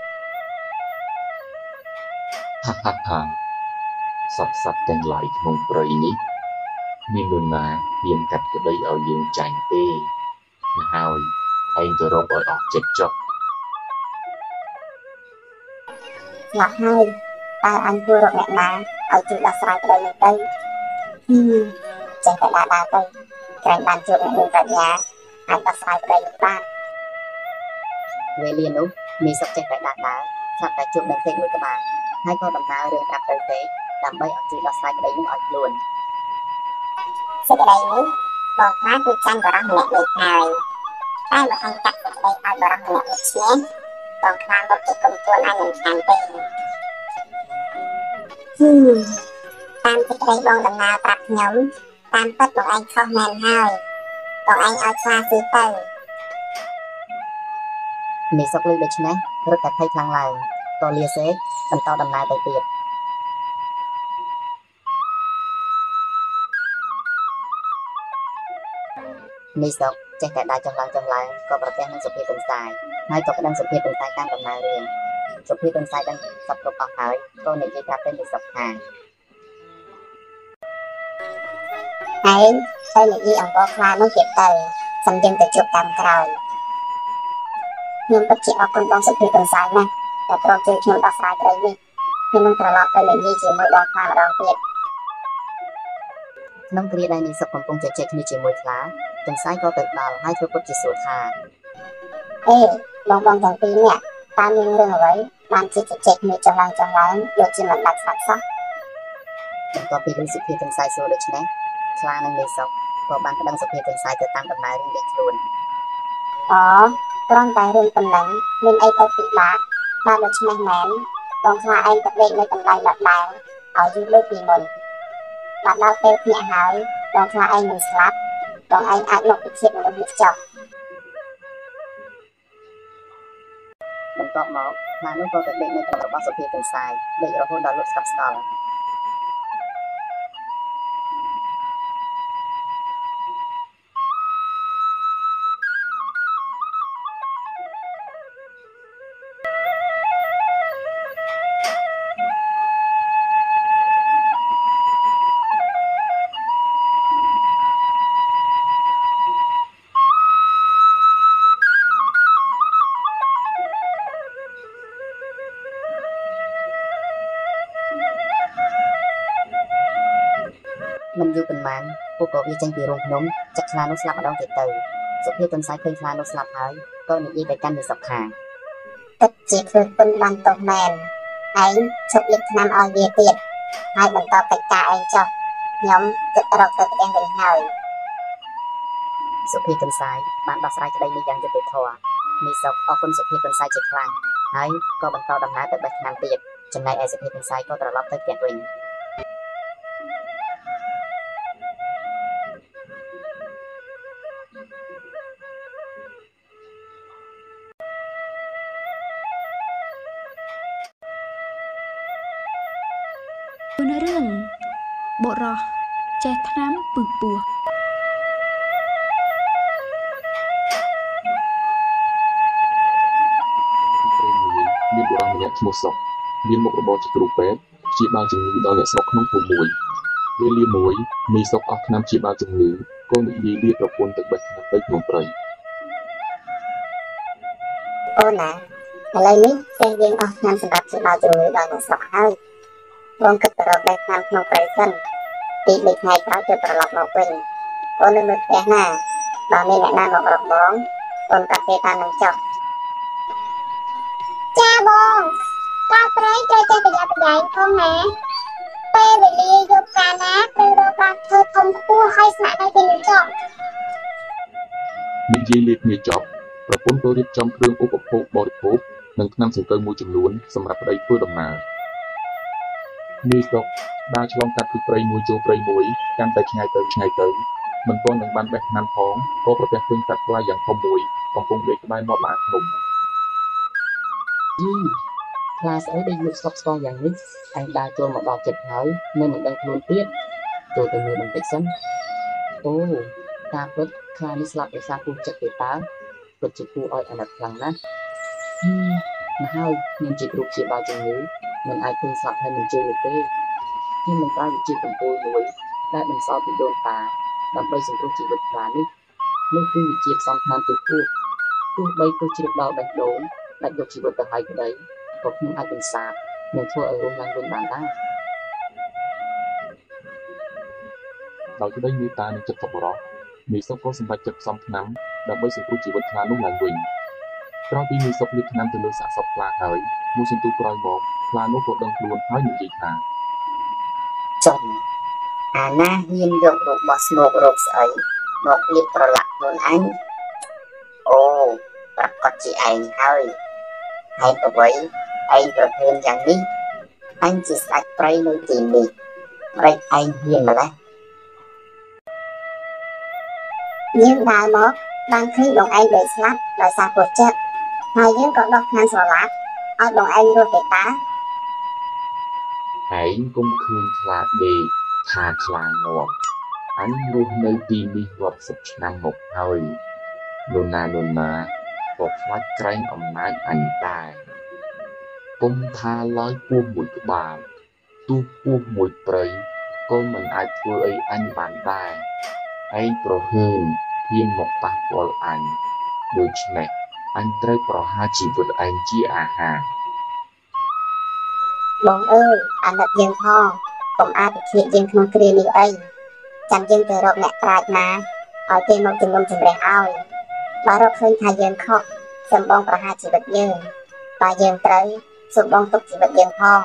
ហាហាហាសត្វសត្វទាំងឡាយក្នុងព្រៃនេះមាននរណាហ៊ានកាត់ក្តីឲ្យយើងចាញ់ទេហើយឯងទៅរកឲ្យអស់ចិត្តចុះស្លាប់ហើយតើអញគួររកអ្នកណាឲ្យជួយដោះស្រាយក្តីនេះទៅហឹមចេះតែដើរដើរទៅក្រែងបានជួបអ្នកមានប្រាជ្ញាអាចដោះស្រាយក្តីនេះបានវេលានោះនាយសុកចេះតែដើរដើរស្រាប់តែជួបនឹងពេកមួយក្បាលហើយក៏ដំណើររឿងប្រាប់ទៅពេកដើម្បីឲ្យជួយដោះស្រាយក្តីនោះឲ្យខ្លួនសេចក្តីនេះបងខ្លាចគឺចាញ់បរិះម្នាក់នេះហើយតែបើអញកាត់សេចក្តីឲ្យបរិះម្នាក់នេះឈ្នះបងខ្លាចមកជិះគុំជួនអញមិនខានទេហឹមតាមសេចក្តីបងដំណើរប្រាប់ខ្ញុំតាមពិតបងឯងខុសមែនហើយបងឯងឲ្យខ្លាស៊ីទៅនាយសុកលើកដូច្នេះរត់តែភ័យខ្លាំងឡើងក៏លាសេកបន្តដំណើរទៅទៀតនាយសុកចេះតែដើរចុះឡើងចុះឡើងក៏ប្រទះនឹងសុភាទន្សាយហើយក៏ប្តឹងសុភាទន្សាយតាមដំណើររឿងសុភាទន្សាយដឹងសពគ្រប់អស់ហើយក៏និយាយប្រាប់ទៅនាយសុកថាហើយទៅនិយាយអង្គខ្លានោះទៀតទៅសំយើងទៅជួបតាមក្រោយខ្ញុំពិតជាអរគុណបងសុភាទន្សាយណាស់ដែលទ្រាំជួយខ្ញុំដោះស្រាយក្តីនេះខ្ញុំនឹងត្រឡប់ទៅនិយាយជាមួយបងខ្លាម្ដងទៀតក្នុងគ្រាដែលនាយសុកកំពុងជជែកគ្នាជាមួយខ្លាទន្សាយក៏ទៅដល់ហើយធ្វើពុតជាសួរថាអេបងបងទាំងពីរនាក់តើមានរឿងអ្វីបានជជែកគ្នាចុះឡើងចុះឡើងដូចជាមិនដាច់ស្ដាប់សោះបន្ទាប់ពីរឿងសុភាទន្សាយសួរដូច្នេះខ្លានិងនាយសុកក៏បានប្តឹងសុភាទន្សាយទៅតាមដំណើររឿងរបស់ខ្លួនអូគ្រាន់តែរឿងប៉ុណ្ណឹងមានអីទៅពិបាកបើដូច្នេះមែនបងខ្លាឯងទៅដេកនៅកន្លែងដដែលឲ្យយូរលើពីមុនបាទដល់ពេលភ្នាក់ហើយបងខ្លាឯងមិនស្លាប់បងឯងអាចមកពិឃាតមនុស្សនេះចុះបន្ទាប់មកខ្លានោះក៏ទៅដេកនៅក្នុងរបស់សុភាទន្សាយដេករហូតដល់លក់ស្កប់ស្កល់មិនយូរប៉ុន្មានពួកក៏វាចេញពីរោងភ្នំចាក់ខ្លានោះស្លាប់ម្ដងទៀតទៅសុភាទន្សាយឃើញខ្លានោះស្លាប់ហើយក៏និយាយទៅកាន់មេសុកថាទឹកជាធ្វើគុណបានទោសមែនឯងឈប់លេបថ្នាំឲ្យវាទៀតហើយបន្តកិច្ចការឯងចុះខ្ញុំគិតរកទៅផ្ទះវិញហើយសុភាទន្សាយបានដោះស្រាយក្តីនេះយ៉ាងយុត្តិធម៌មេសុកអរគុណសុភាទន្សាយជាខ្លាំងហើយក៏បន្តដំណើរទៅបេះថ្នាំទៀតចំណែកឯសុភាទន្សាយក៏ត្រឡប់ទៅផ្ទះវិញរឿងបុរសចេះថ្នាំពឹសពោះមានបុរសម្នាក់ឈ្មោះសុកមានមុខរបរជាគ្រូពេទ្យព្យាបាលជំងឺដល់អ្នកស្រុកក្នុងភូមិមួយវេលាមួយមីសុកអស់ថ្នាំព្យាបាលជំងឺក៏និយាយលាប្រពន្ធទៅបេះថ្នាំទៅក្នុងព្រៃអូនណាឥឡូវនេះចេះយើងអស់ថ្នាំសម្រាប់ព្យាបាលជំងឺដល់អ្នកស្រុកហើយបងគិតទៅរកបេះថ្នាំក្នុងព្រៃសិនទីបីថ្ងៃក្រោយទៅត្រឡប់មកវិញអូននៅនៅផ្ទះណាបើមានអ្នកណាមករកបងអូនកាត់គេតាមនឹងចុះចាបងកាលព្រៃត្រូវចេះប្រយ័ត្នប្រយែងផងណាពេលវេលាយប់កាលណាត្រូវរកបានធ្វើធំខ្ពស់ឲ្យស្នាក់នៅទីនោះចុះនិយាយលេខគ្នាចប់ប្រពន្ធក៏រៀបចំគ្រឿងឧបភោគបរិភោគនិងថ្នាំសង្កូវមួយចំនួនសម្រាប់ប្តីធ្វើដំណើរមីសុកដើរឆ្លងកាត់ពីព្រៃមួយចូលព្រៃមួយកាន់តែឆ្ងាយទៅឆ្ងាយទៅមិនទាន់នឹងបានបេះថ្នាំផងក៏ប្រទះឃើញសត្វខ្លាយ៉ាងធំមួយកំពុងដេកក្បែរមាត់ឡានភ្នំយីខ្លាស្អីដែលយកស្កប់ស្កងយ៉ាងនេះឯងដើរចូលមកដល់ចិត្តហើយនៅមិនដឹងខ្លួនទៀតចូលទៅមើលបន្តិចសិនអូតាពិតខ្លានេះស្លាប់ដោយសារពុះចិត្តទេតើពិតជាគួរឲ្យអាណិតខ្លាំងណាស់ហឹមមកហើយខ្ញុំជាគ្រូព្យាបាលជំងឺមិនអាចឃើញស្លាប់ហើយមិនជឿទេខ្ញុំនឹងប្រើវិជាកំពូលមួយដែលបន្សល់ពីដូនតាដើម្បីសង្គ្រោះជីវិតខ្លានេះនោះគឺវិជាផ្សំថ្នាំទៅពោះទោះបីពោះជ្រាបដល់បេះដូងដាច់យកជីវិតទៅហើយក្តីក៏ខ្ញុំអាចបន្សាបនិងធ្វើឲ្យរស់ឡើងវិញបានដែរដោយក្តីមេត្តានិងចិត្តសប្បុរសមីសុកក៏សម្រេចចិត្តផ្សំថ្នាំដើម្បីសង្គ្រោះជីវិតខ្លានោះឡើងវិញក្រោយពីមីសុកលាបថ្នាំទៅលើសាកសពខ្លាហើយមួយសន្ទុះក្រោយមកខ្លានោះក៏ដឹងខ្លួនហើយនិយាយថាចំអាណាហ៊ានយករបស់ស្មោករោគស្អីមកលាបប្រឡាក់ខ្លួនអញអូប្រកាសជាឯងហើយហេតុអ្វីឯងប្រព្រឹត្តយ៉ាងនេះអញជាស្ដេចព្រៃនៅទីនេះម្ដេចឯងហ៊ានម្ល៉េះយើងដើរមកបានឃើញបងឯងដេកស្លាប់ដោយសារពោះចិត្តហើយយើងក៏ដោះថ្នាំស្រឡាក់ឲ្យបងឯងរស់ទេតាឯងគុំឃើញខ្លាដេកថាខ្លាងាប់អញរស់នៅទីនេះរាប់សិបឆ្នាំមកហើយនរណានរណាក៏ខ្លាចក្រែងអំណាចអញដែរគុំថាឡើយពោះមួយក្បាលទោះពោះមួយព្រៃក៏មិនអាចធ្វើអីអញបានដែរឯងប្រហើនហ៊ានមកប៉ះពាល់អញដូច្នេះអញត្រូវប្រហារជីវិតឯងជាអាហារបងអើយអាណិតយើងផងកុំអាពិឃាតយើងក្នុងគ្រានេះអីចាំយើងទៅរកអ្នកប្រាជ្ញណាឲ្យគេមកជំនុំជម្រះឲ្យបើរកឃើញថាយើងខុសសូមបងប្រហារជីវិតយើងបើយើងត្រូវសូមបងទុកជីវិតយើងផង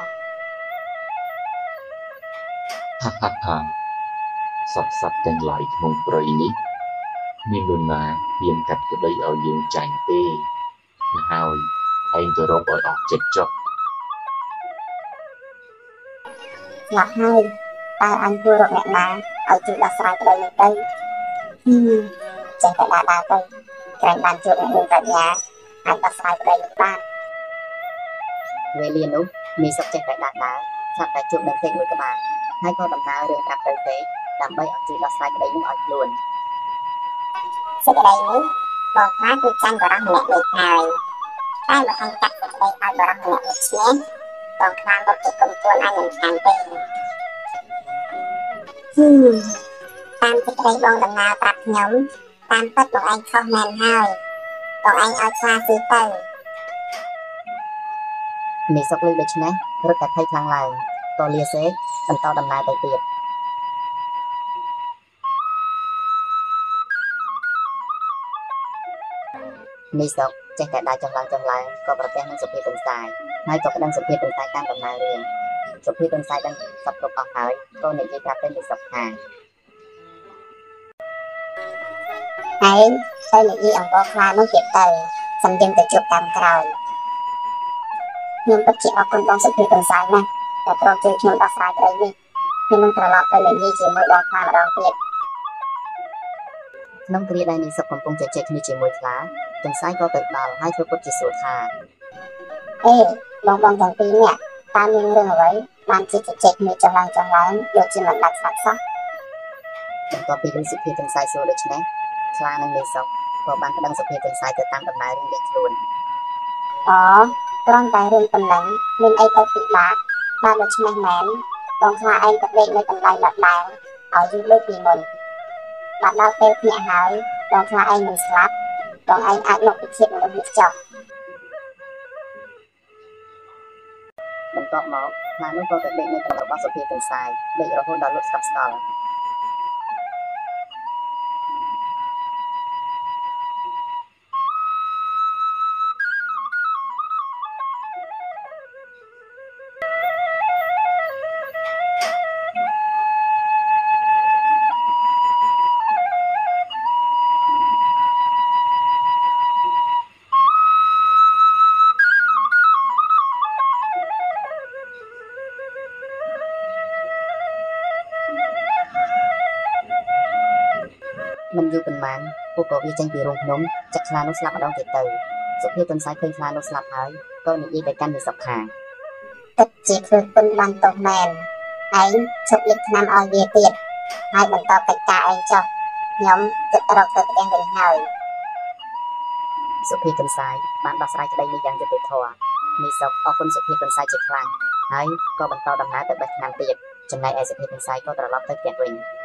ហាហាហាសត្វសត្វទាំងឡាយក្នុងព្រៃនេះមាននរណាហ៊ានកាត់ក្តីឲ្យយើងចាញ់ទេហើយឯងទៅរកឲ្យអស់ចិត្តចុះស្លាប់ហើយតើអញគួររកអ្នកណាឲ្យជួយដោះស្រាយក្តីនេះទៅហឹមចេះតែដើរដើរទៅក្រែងបានជួបអ្នកមានប្រាជ្ញាអាចដោះស្រាយក្តីនេះបានវេលានោះមីសុកចេះតែដើរដើរស្រាប់តែជួបនឹងសេកមួយក្បាលហើយក៏ដំណើររឿងប្រាប់ទៅសេកដើម្បីឲ្យជួយដោះស្រាយក្តីនេះឲ្យខ្លួនសេចក្តីនេះបងថាគឺចាំបរោះម្នាក់នេះហើយតែបើអញកាត់សេចក្តីឲ្យបរោះម្នាក់នេះឈ្នះបងខ្លាមកជិះគុំជួនអញមិនខានទេហឹមតាមសេចក្តីបងដំណើរប្រាប់ខ្ញុំតាមពិតបងឯងខុសមែនហើយបងឯងឲ្យខ្លាស៊ីទៅមីសុកលើកដូច្នេះរត់តែភ័យខ្លាំងឡើងក៏លាសេកបន្តដំណើរទៅទៀតមីសុកចេះតែដើរចុះឡើងចុះឡើងក៏ប្រទះនឹងសុភាទន្សាយហើយក៏ប្តឹងសុភាទន្សាយតាមដំណើររឿងសុភាទន្សាយដឹងសពគ្រប់អស់ហើយក៏និយាយប្រាប់ទៅមីសុកថាហើយទៅនិយាយអង្គខ្លានោះទៀតទៅសំយើងទៅជួបតាមក្រោយខ្ញុំពិតជាអរគុណបងសុភាទន្សាយណាស់ដែលប្រកជួយខ្ញុំដោះស្រាយក្តីនេះខ្ញុំនឹងត្រឡប់ទៅនិយាយជាមួយបងខ្លាម្ដងទៀតក្នុងគ្រាដែលមីសុកកំពុងជជែកគ្នាជាមួយខ្លាទន្សាយក៏ទៅដល់ហើយធ្វើពុតជាសួរថាអេបងបងទាំងពីរនេះតើមានរឿងអ្វីបានជជែកគ្នាចុះឡើងចុះឡើងដូចជាមិនដាច់ស្ដាប់សោះបន្ទាប់ពីឮសុភាទន្សាយសួរដូច្នេះខ្លានិងមីសុកក៏បានប្តឹងសុភាទន្សាយទៅតាមដំណើររឿងរបស់ខ្លួនអូគ្រាន់តែរឿងប៉ុណ្ណឹងមានអីទៅពិបាកបាទដូច្នេះមែនបងខ្លាឯងទៅដេកនៅកន្លែងដដែលឲ្យយូរលើពីមុនបាទដល់ពេលភ្ញាក់ហើយបងខ្លាឯងមិនស្លាប់បងឯងអាចមកពិឃាតមនុស្សនេះចុះបន្ទាប់មកខ្លានោះក៏ទៅដេកនៅក្នុងរបស់សុភាទន្សាយដេករហូតដល់លុតស្កប់ស្កល់មិនយូរប៉ុន្មានពួកក៏វាចេញពីរោងភ្នំចាក់ខ្លានោះស្លាប់ម្ដងទៀតទៅសុភាទន្សាយឃើញខ្លានោះស្លាប់ហើយក៏និយាយទៅកាន់មីសុកថាពិតជាធ្វើគុណបានទោសមែនឯងឈប់លេខឆ្នាំឲ្យវាទៀតហើយបន្តកិច្ចការឯងចុះខ្ញុំគិតរកទៅផ្ទះវិញហើយសុភាទន្សាយបានដោះស្រាយក្តីនេះយ៉ាងយុត្តិធម៌មីសុកអរគុណសុភាទន្សាយជាខ្លាំងហើយក៏បន្តដំណើរទៅបេះឆ្នាំទៀតចំណែកឯសុភាទន្សាយក៏ត្រឡប់ទៅផ្ទះវិញ